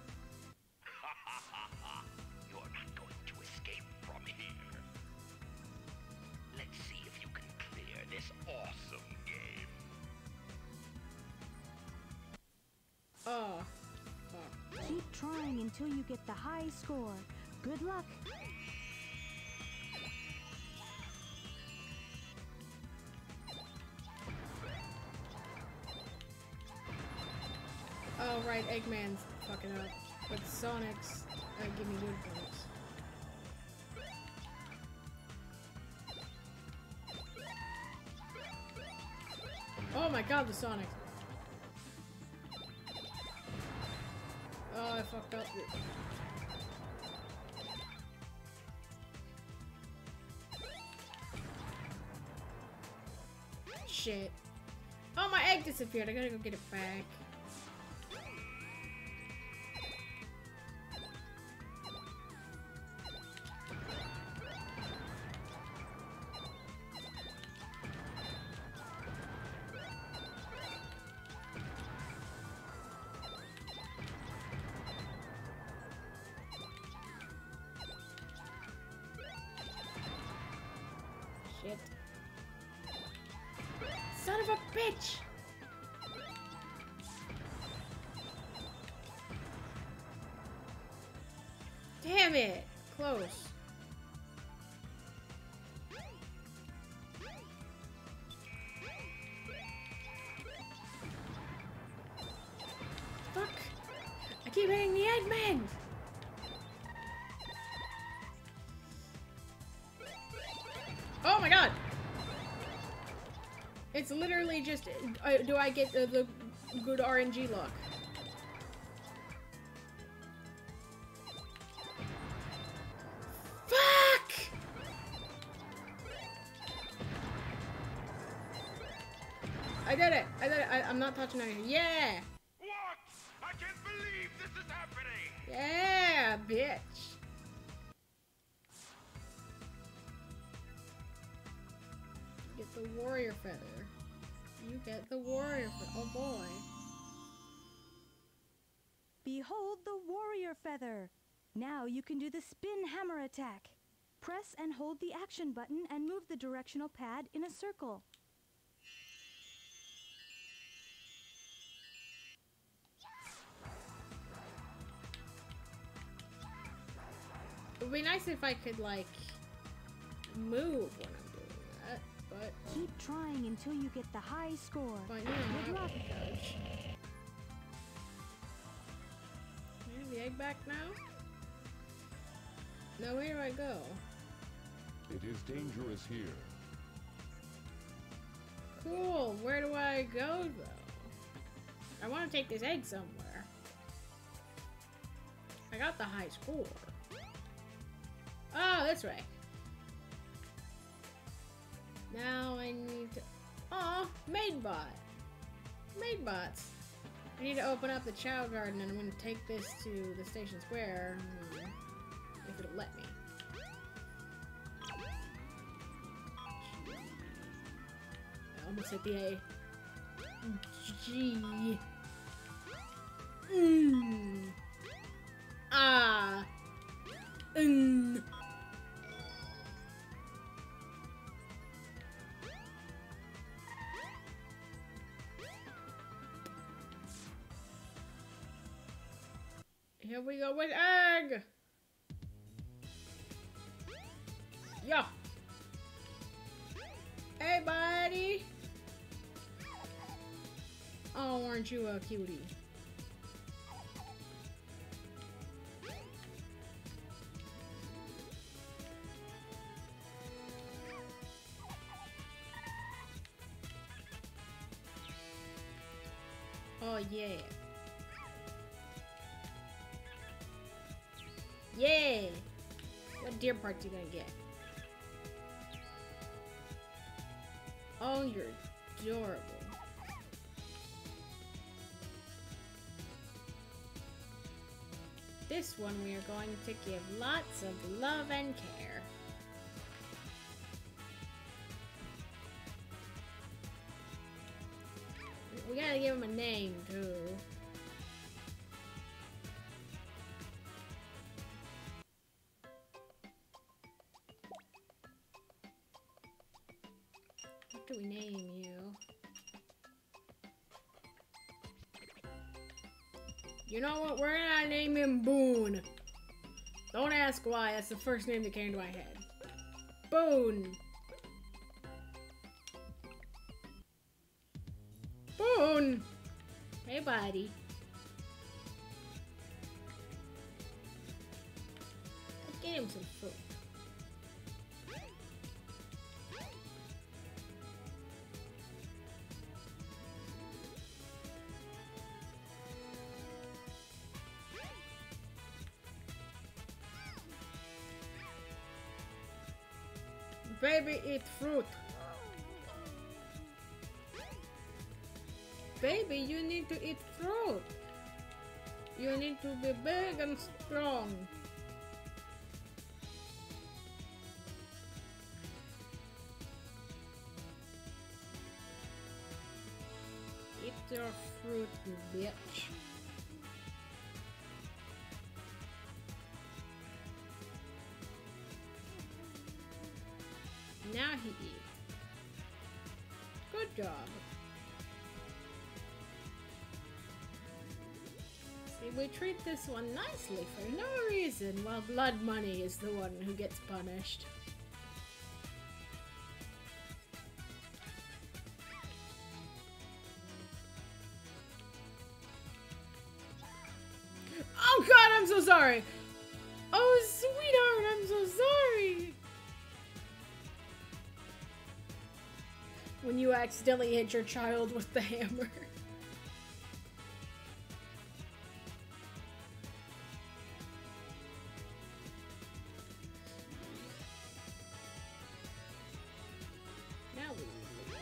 not going to escape from here. Let's see if you can clear this awesome game. Oh, fuck. Keep trying until you get the high score. Good luck. Oh, right, Eggman's fucking up. But Sonic's give me good points. Oh my god, the Sonic. Oh, I fucked up. Shit. Oh, my egg disappeared. I gotta go get it back. Shit. Son of a bitch! Damn it! Close. Fuck! I keep hitting the Eggman! Oh my god! It's literally just, do I get the good RNG look? Fuck! I did it! I did it! I'm not touching anything. Yeah! What? I can't believe this is happening! Yeah, bitch! Get the warrior feather. You get the warrior feather. Oh boy. Behold the warrior feather. Now you can do the spin hammer attack. Press and hold the action button and move the directional pad in a circle. It would be nice if I could, like, move when I'm doing that, but... Keep trying until you get the high score. But, you know, Good luck. Can I have the egg back now? No, where do I go? It is dangerous here. Cool, where do I go, though? I want to take this egg somewhere. I got the high score. Oh, this way. Now I need to... Aw, Maidbot. Maidbots. I need to open up the Chow Garden and I'm going to take this to the Station Square. If it'll let me. I almost hit the A. G. Ah. Here we go with egg. Yeah. Hey, buddy. Oh, aren't you a cutie? Oh, yeah. Yeah! What deer parts you gonna get? Oh, you're adorable. This one we are going to give lots of love and care. We gotta give him a name, too. What do we name you? You know what? We're gonna name him Boone. Don't ask why. That's the first name that came to my head. Boone. Boone. Hey, buddy. Let's get him some food. Baby, eat fruit. Baby, you need to eat fruit. You need to be big and strong. Eat your fruit, you bitch. Now he eats. Good job. See, we treat this one nicely for no reason, while Blood Money is the one who gets punished. Oh god, I'm so sorry! Oh, sweetheart, I'm so sorry! When you accidentally hit your child with the hammer. Now we leave.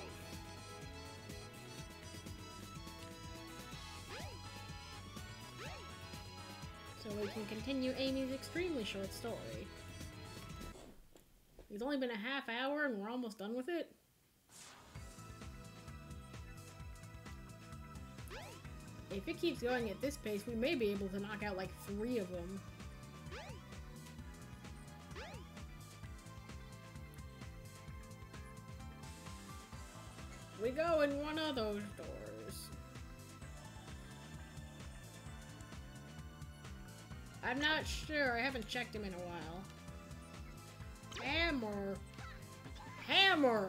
So we can continue Amy's extremely short story. It's only been a half hour and we're almost done with it. If it keeps going at this pace, we may be able to knock out like 3 of them. We go in one of those doors. I'm not sure. I haven't checked him in a while. Hammer! Hammer!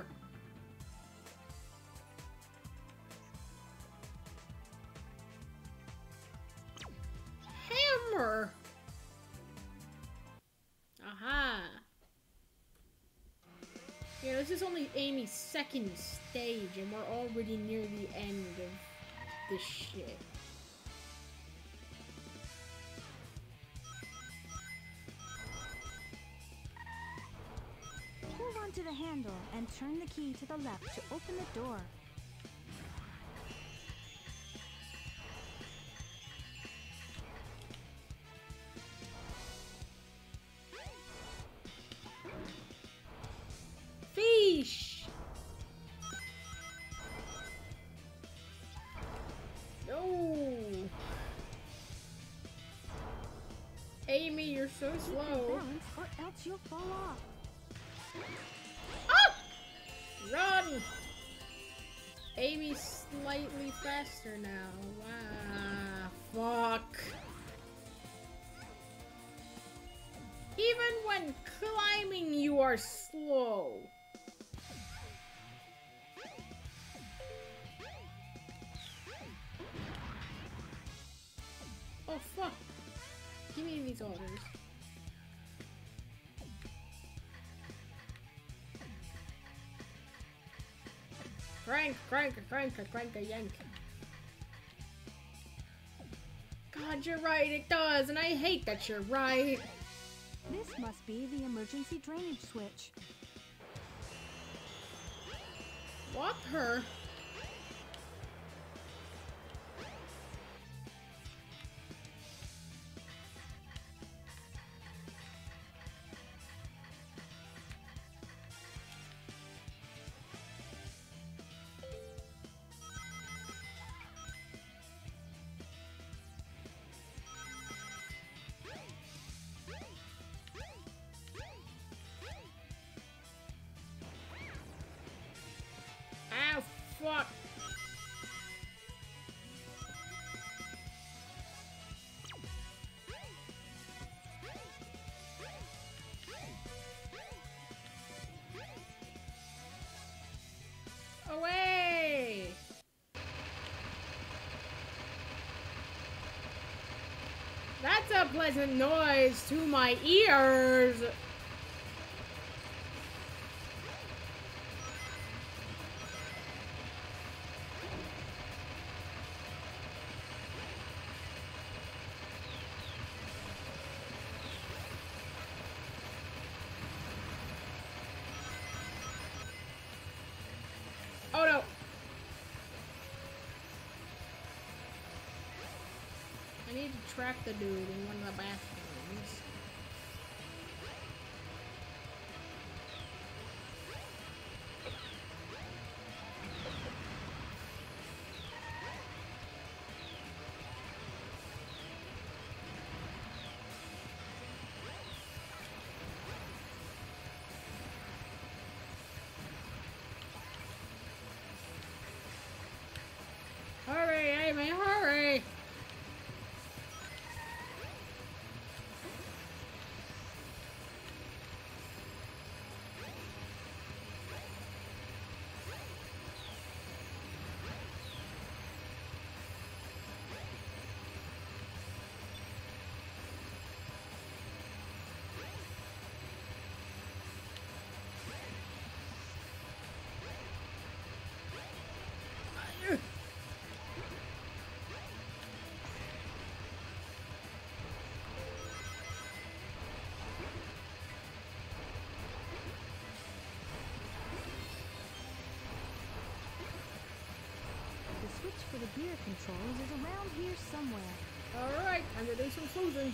Hammer! Aha! Yeah, this is only Amy's second stage, and we're already near the end of this shit. Hold on to the handle and turn the key to the left to open the door. Fish! No! Amy, you're so slow. Balance or else you'll fall off. Ah! Run! Amy's slightly faster now. Wow. Fuck. Even when climbing, you are slow. give me these orders. Crank, crank, crank, crank, a yank. God, you're right, it does, and I hate that you're right. This must be the emergency drainage switch. What her? Ow, fuck. Away! That's a pleasant noise to my ears! Oh no! I need to track the dude in one of the bathrooms. Hurry, Amy, hurry! The switch for the gear controls is around here somewhere. Alright, time to do some sleuthing.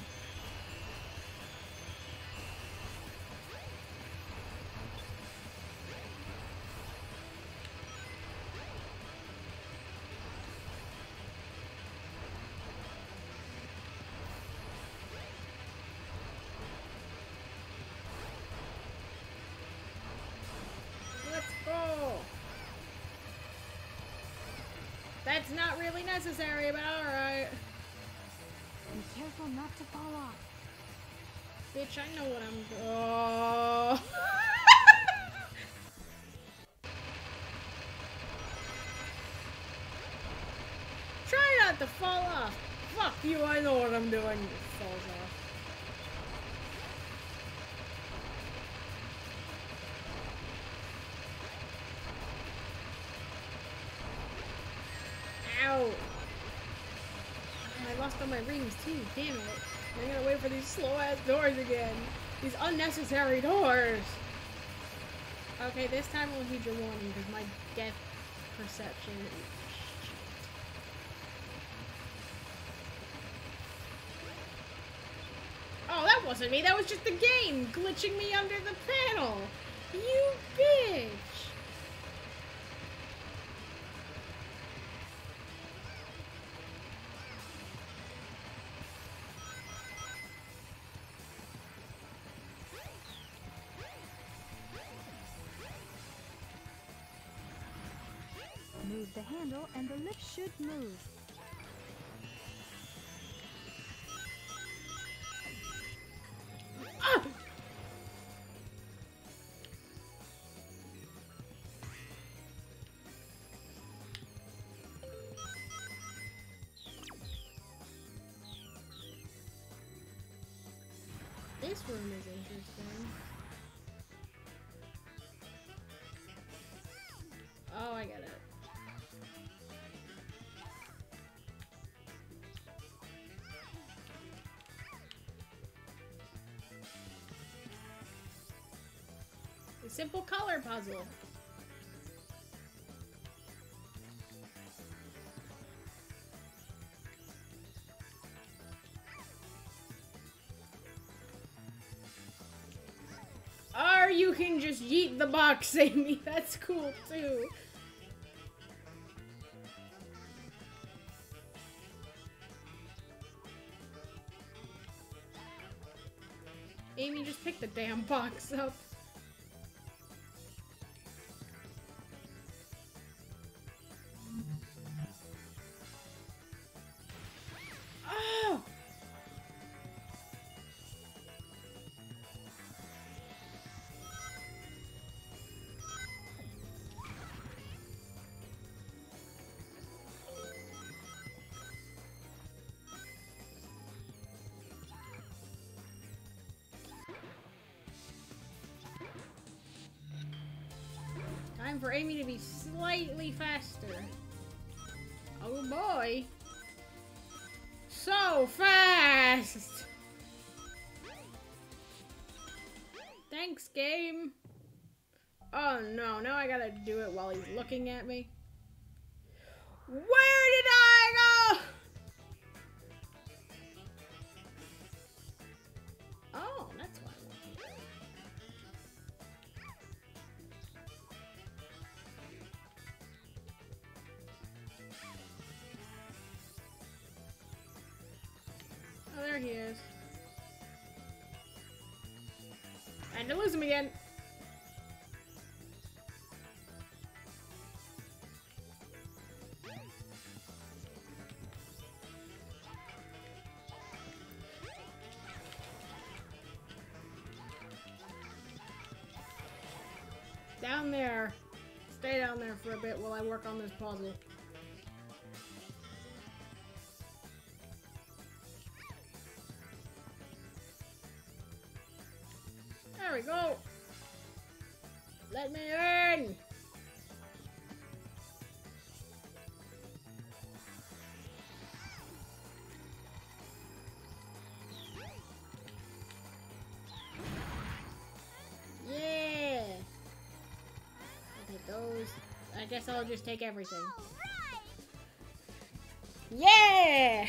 Let's go! That's not really necessary, but alright. Be careful not to fall off. Bitch, I know what I'm doing. Oh. Try not to fall off. Fuck you, I know what I'm doing. It falls off. Ow. I lost all my rings too, damn it. I'm gonna wait for these slow ass doors again. These unnecessary doors. Okay, this time I will heed your warning because my depth perception is shit. Oh, that wasn't me. That was just the game glitching me under the panel. You bitch. Move the handle and the lift should move. Ah! this room is interesting. Oh, I get it. A simple color puzzle. Or you can just yeet the box, Amy. That's cool too. Amy, just pick the damn box up. Oh! Time for Amy to be slightly faster. Oh boy. So fast! Thanks, game. Oh no, now I gotta do it while he's looking at me. Where did I go? Oh, that's why I want to. Oh, there he is. And to lose him again. Down there. Stay down there for a bit while I work on this puzzle. There we go. Let me in. Yeah. I'll take those. I guess I'll just take everything. Yeah.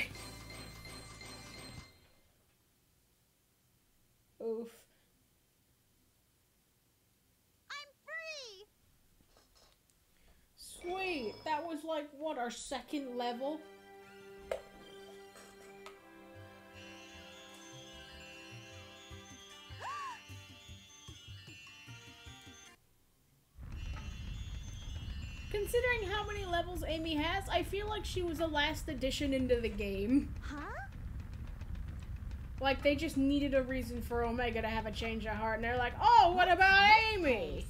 Oof. Sweet, that was like, what, our second level? Considering how many levels Amy has, I feel like she was the last addition into the game. Huh? Like, they just needed a reason for Omega to have a change of heart, and they're like, oh, what about Amy?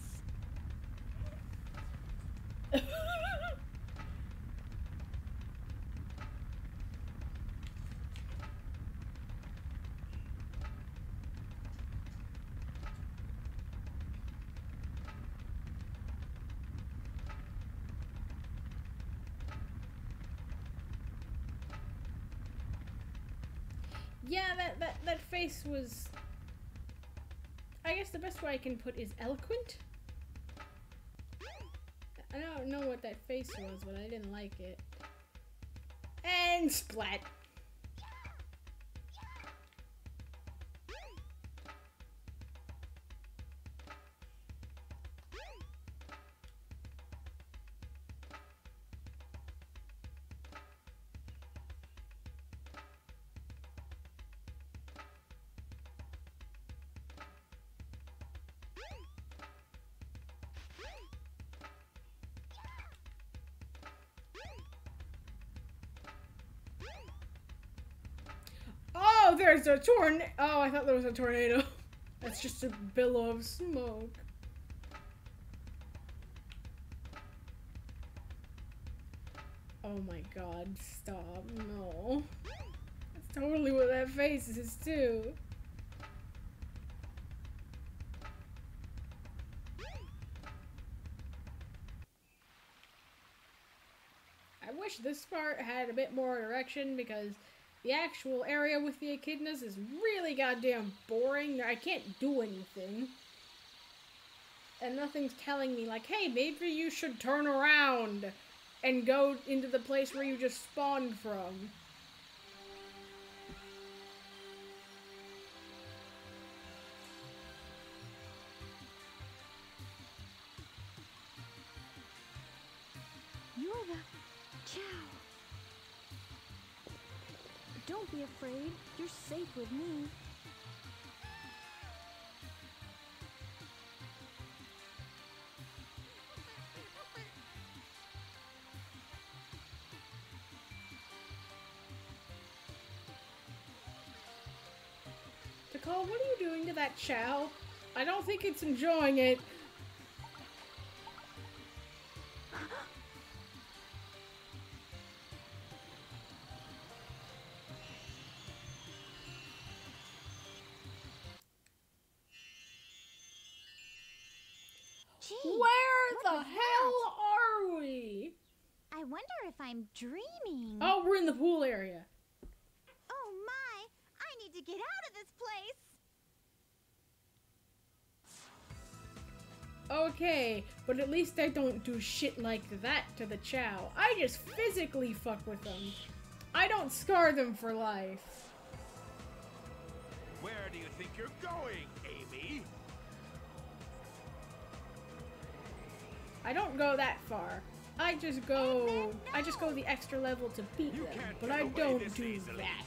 Yeah, that face was... I guess the best way I can put is eloquent? I don't know what that face was, but I didn't like it. And splat! Oh, there's a tornado. Oh, I thought there was a tornado. That's just a billow of smoke. Oh my god, stop. No. That's totally what that face is, too. wish this part had a bit more direction because the actual area with the echidnas is really goddamn boring. I can't do anything. And nothing's telling me like, hey, maybe you should turn around and go into the place where you just spawned from. You're the Chow. Don't be afraid. You're safe with me. Nicole, what are you doing to that Chow? I don't think it's enjoying it. Gee, Where the was hell are we? I wonder if I'm dreaming. Oh, we're in the pool area. Oh my! I need to get out of this place. Okay, but at least I don't do shit like that to the Chow. I just physically fuck with them. I don't scar them for life. Where do you think you're going, Amy? I don't go that far. I just go the extra level to beat You them, can't but get I away don't this do easily. that.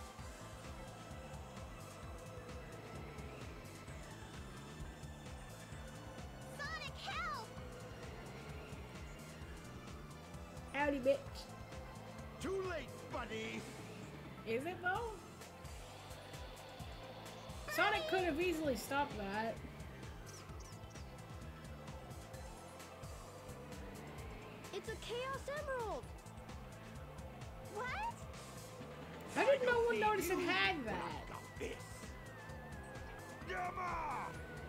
Sonic, help! Howdy, bitch. Too late, buddy. Is it though? Sonic could have easily stopped that. It's a Chaos Emerald! What? How did no one notice it had that? This. Gamma!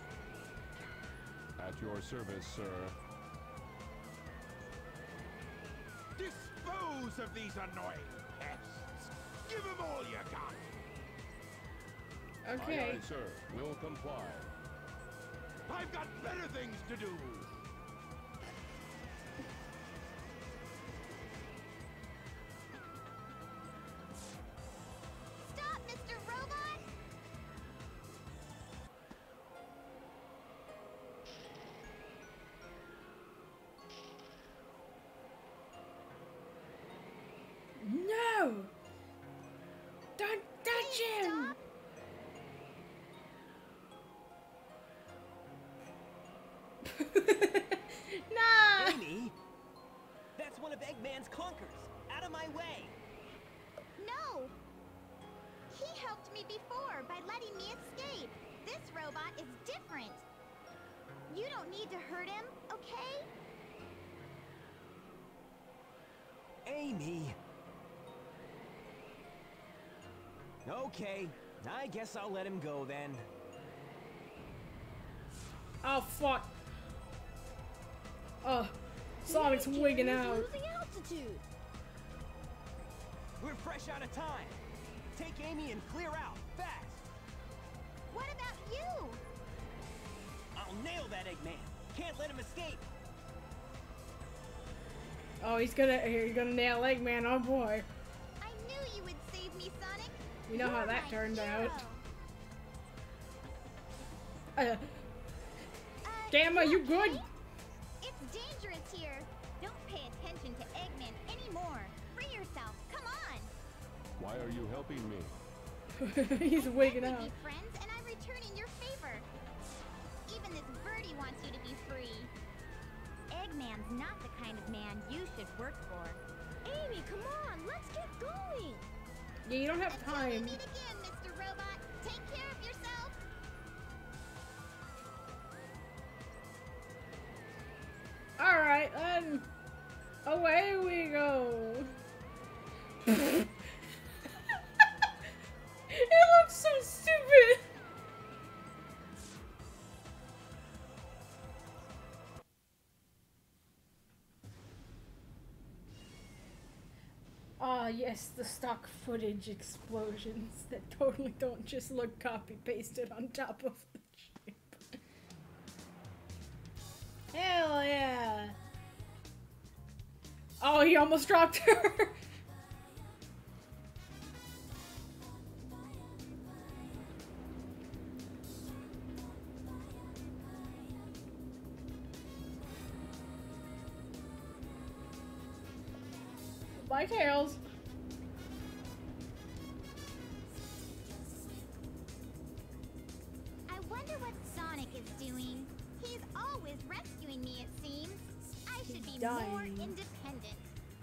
At your service, sir. Dispose of these annoying pests. Give them all you got. Okay. Aye, aye, sir. Will comply. I've got better things to do. Stop, Mr. Robot! No! Don't touch him! Stop! Nah! Amy? That's one of Eggman's clunkers. Out of my way. No! He helped me before by letting me escape. This robot is different. You don't need to hurt him, okay? Amy. Okay, I guess I'll let him go then. Oh, fuck. Oh, Sonic's wigging out. Losing altitude. We're fresh out of time. Take Amy and clear out, fast. What about you? I'll nail that Eggman. Can't let him escape. Oh, he's gonna nail Eggman, oh boy. I knew you would save me, Sonic. You know how You're that my turned hero. out. Gamma, you good? okay? It's dangerous here. Don't pay attention to Eggman anymore. Free yourself. Come on. Why are you helping me? He's wigging We out. be friends, and I'm returning your favor. Even this birdie wants you to be free. Eggman's not the kind of man you should work for. Amy, come on, let's get going. Yeah, you don't have Until we time. meet again, Mr. Robot. Take care of yourself. Alright, then. Away we go. It looks so stupid. Ah, yes, the stock footage explosions that totally don't just look copy-pasted on top of the ship. Hell yeah! Oh, he almost dropped her! Bye, Tails. I wonder what Sonic is doing. He's always rescuing me, it seems. I should be more independent.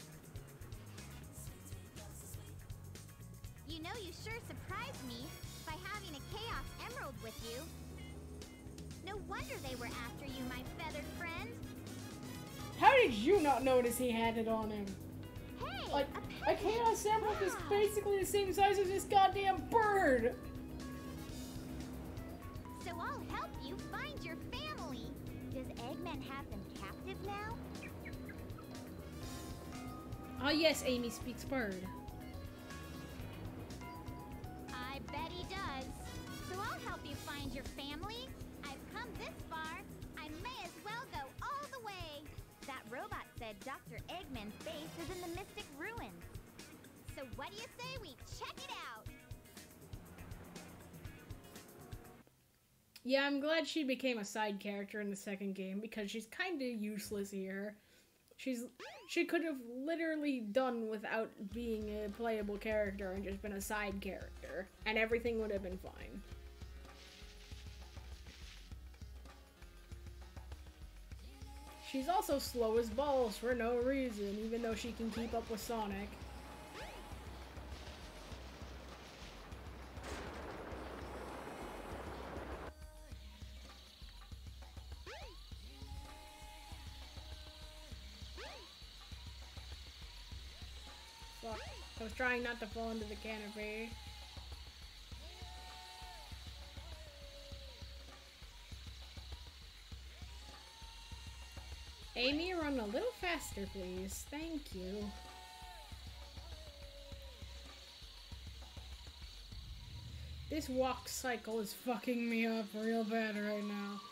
You know, you sure surprised me by having a Chaos Emerald with you. No wonder they were after you, my feathered friend. How did you not notice he had it on him? Hey, Like, a Chaos Emerald is basically the same size as this goddamn bird! So I'll help you find your family. Does Eggman have them captive now? Ah, yes, Amy speaks bird. I bet he does. So I'll help you find your family. I've come this far. I may as well go all the way. That robot said Dr. Eggman's base is in the Mystic Ruins. So what do you say we check it out? Yeah, I'm glad she became a side character in the second game because she's kinda useless here. She could have literally done without being a playable character and just been a side character, and everything would have been fine. She's also slow as balls for no reason, even though she can keep up with Sonic. Fuck. I was trying not to fall into the canopy. Amy, run a little faster, please. Thank you. This walk cycle is fucking me up real bad right now.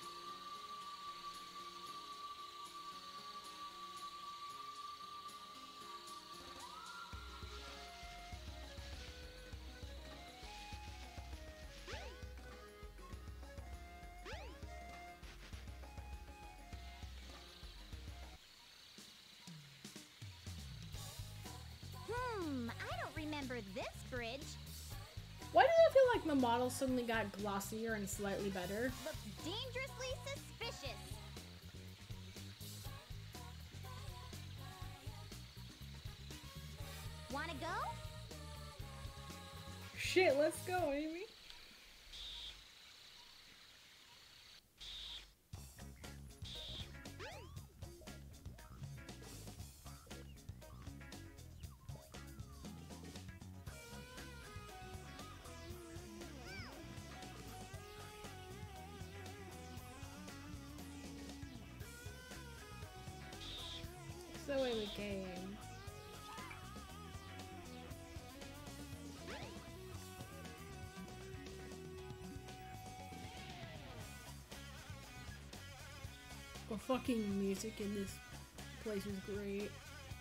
I don't remember this bridge. Why does it feel like the model suddenly got glossier and slightly better? Looks dangerously suspicious. Wanna go? Shit, let's go, Amy. That's the way we came. The fucking music in this place is great.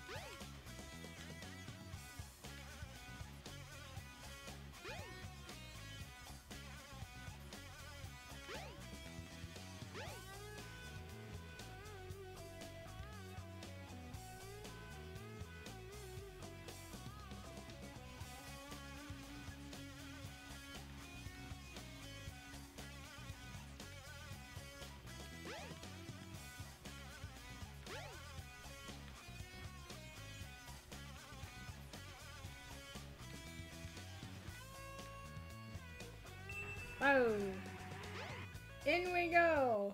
Oh, in we go.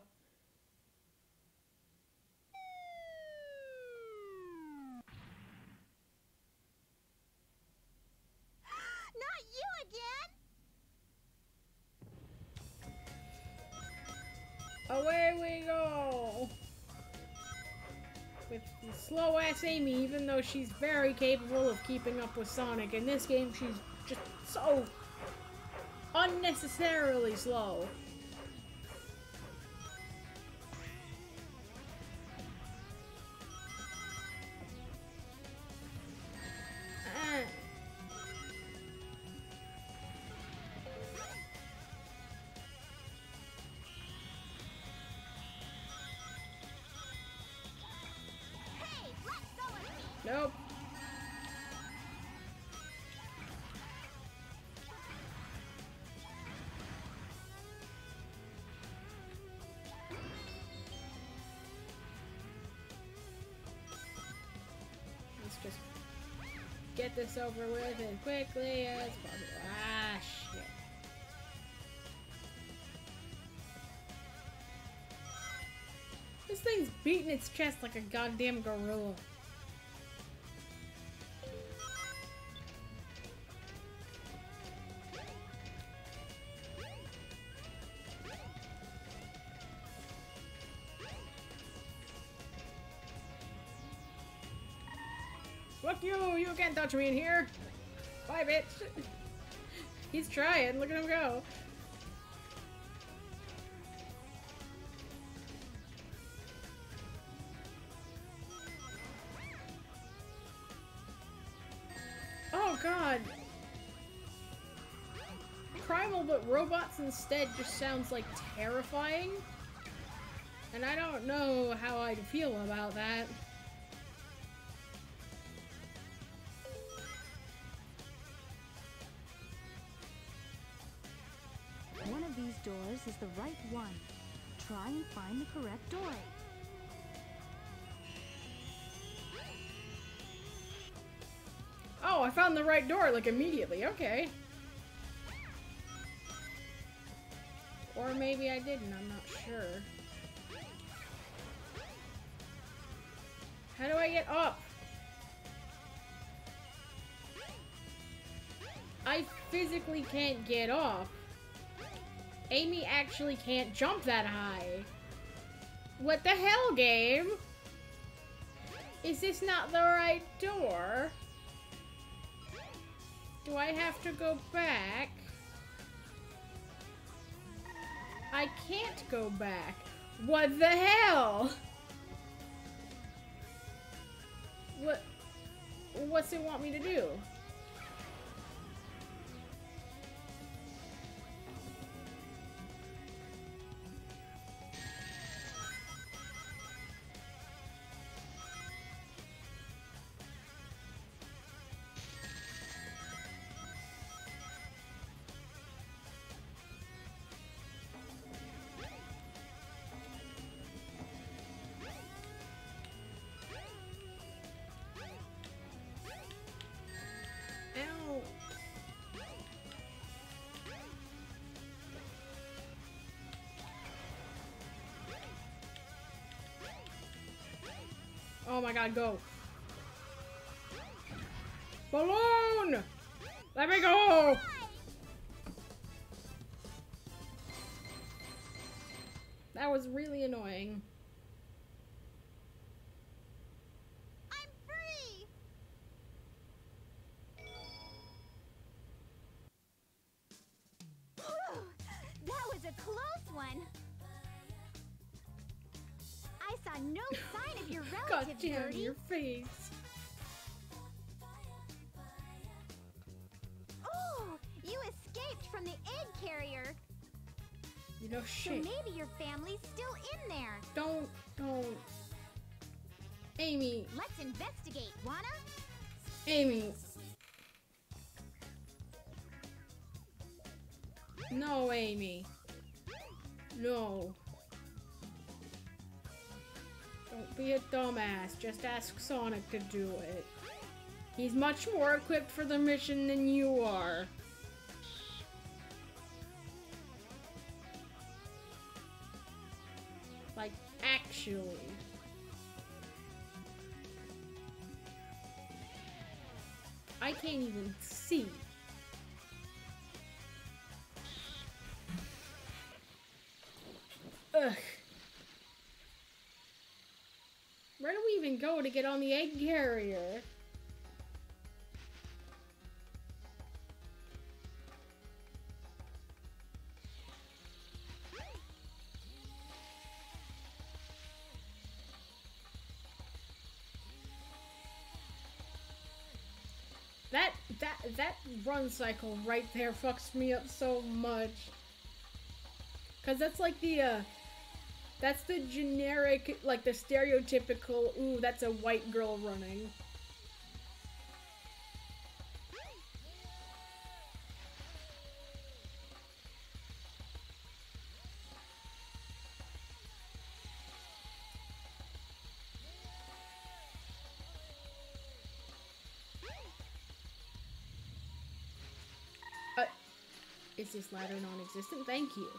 Not you again. Away we go. with slow-ass Amy, even though she's very capable of keeping up with Sonic. In this game, she's just so unnecessarily slow. Nope. Let's just get this over with as quickly as possible. Ah, shit. This thing's beating its chest like a goddamn gorilla. Fuck you! You can't touch me in here! Bye, bitch! He's trying, look at him go! Oh god! Primal but robots instead just sounds like terrifying. And I don't know how I'd feel about that. One of these doors is the right one. Try and find the correct door. Oh, I found the right door, like, immediately. Okay. Or maybe I didn't, I'm not sure. How do I get up? I physically can't get up. Amy actually can't jump that high. What the hell, game? Is this not the right door? Do I have to go back? I can't go back. What the hell? What's it want me to do? Oh my god, go. Balloon! Let me go! That was really annoying. I'm free! That was a close one. I saw no sign of your God relative, damn Gertie. your face. Oh, you escaped from the egg carrier. You know So shit. maybe your family's still in there. Don't. Amy. Let's investigate, wanna? Amy. No, Amy. No. Don't be a dumbass. Just ask Sonic to do it. He's much more equipped for the mission than you are. Like, actually. I can't even see. Ugh. Where do we even go to get on the egg carrier? That run cycle right there fucks me up so much. Cause that's like that's the generic, like the stereotypical, ooh, that's a white girl running. Is this ladder non-existent? Thank you.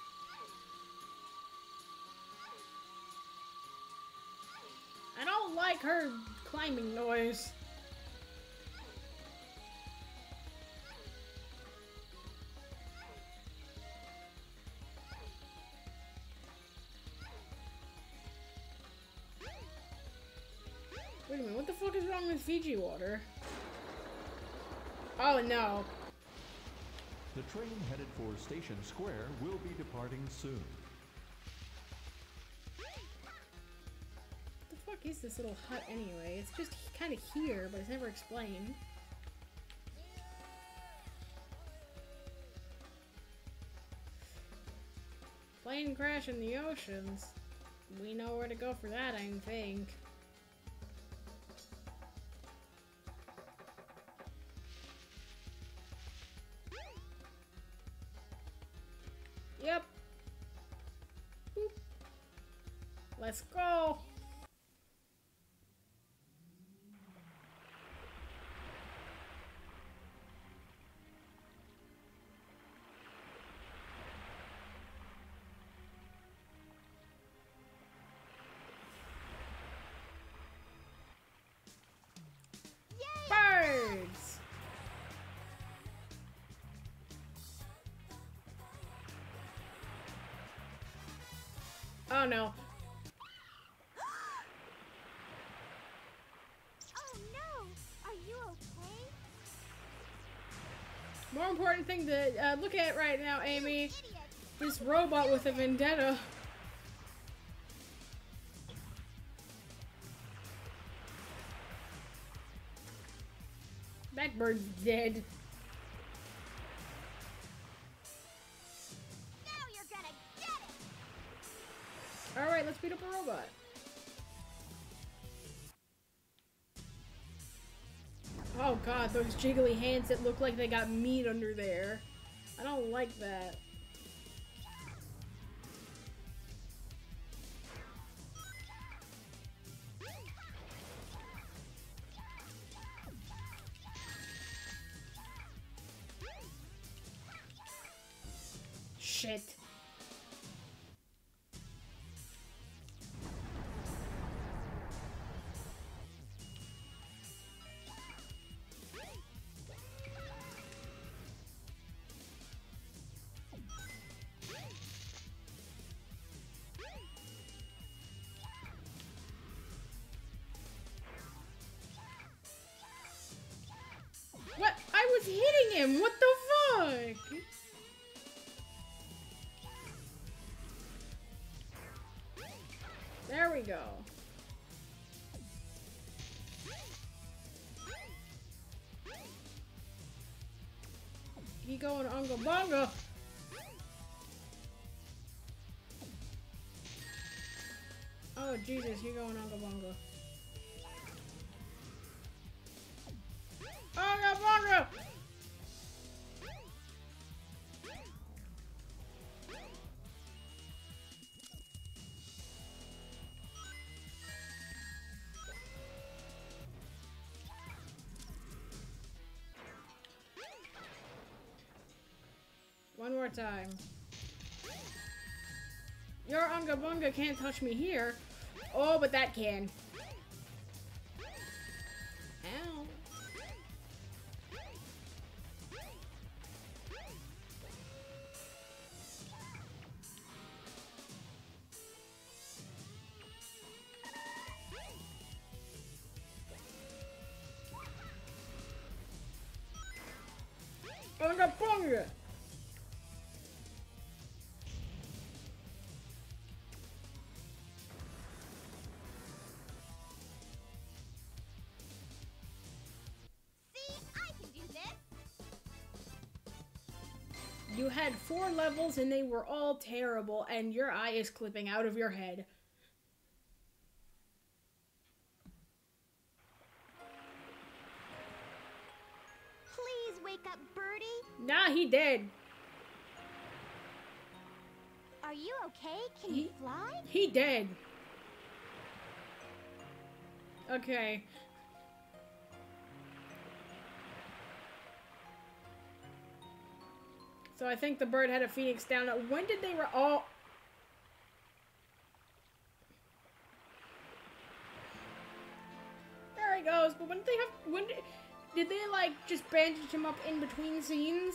I don't like her climbing noise. Wait a minute, what the fuck is wrong with Fiji water? Oh no. The train headed for Station Square will be departing soon. What the fuck is this little hut anyway? It's just kind of here, but it's never explained. Plane crash in the oceans. We know where to go for that, I think. Yep. Boop. Let's go. Birds. Oh no. Oh no! Are you okay? More important thing to look at right now, Amy. This robot with a vendetta. That bird's dead. Now you're gonna get it! Alright, let's beat up a robot. Oh god, those jiggly hands that look like they got meat under there. I don't like that. Shit. What? I was hitting him! What the fuck? There we go. He going unga bunga. Oh Jesus, he going unga bunga. Unga bunga! One more time. Your Unga Bunga can't touch me here. Oh, but that can. Ow. wrong! You had 4 levels and they were all terrible, and your eye is clipping out of your head. Please wake up, Birdie. Nah, he dead. Are you okay? Can you fly? He dead. Okay. So I think the bird had a phoenix down. When did they oh. There he goes. But when did they like just bandage him up in between scenes?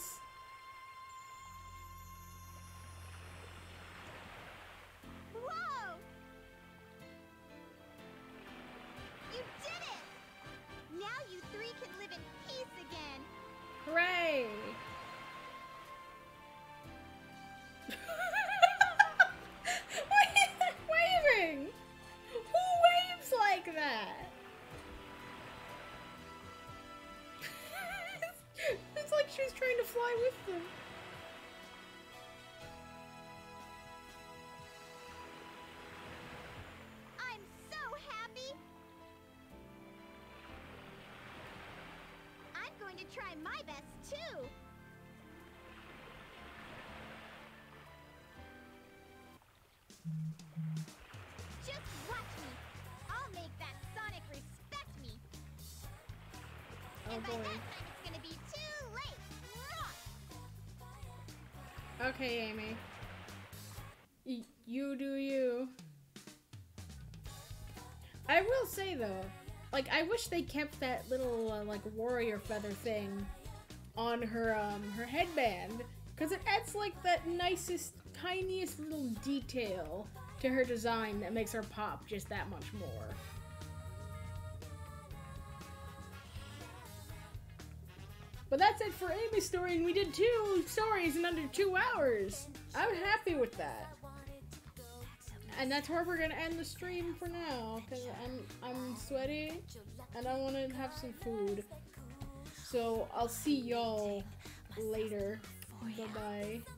Whoa! You did it! Now you 3 can live in peace again. Hooray! Waving! Who waves like that? It's like she was trying to fly with them. I'm so happy! I'm going to try my best too! Just watch me! I'll make that Sonic respect me! And by that time it's gonna be too late! Okay, Amy. You do you. I will say though, like I wish they kept that little like warrior feather thing on her her headband, because it adds like that nicest, tiniest little detail to her design that makes her pop just that much more. But that's it for Amy's story, and we did 2 stories in under 2 hours. I'm happy with that. And that's where we're gonna end the stream for now, because I'm sweaty, and I want to have some food. So I'll see y'all later. Bye-bye.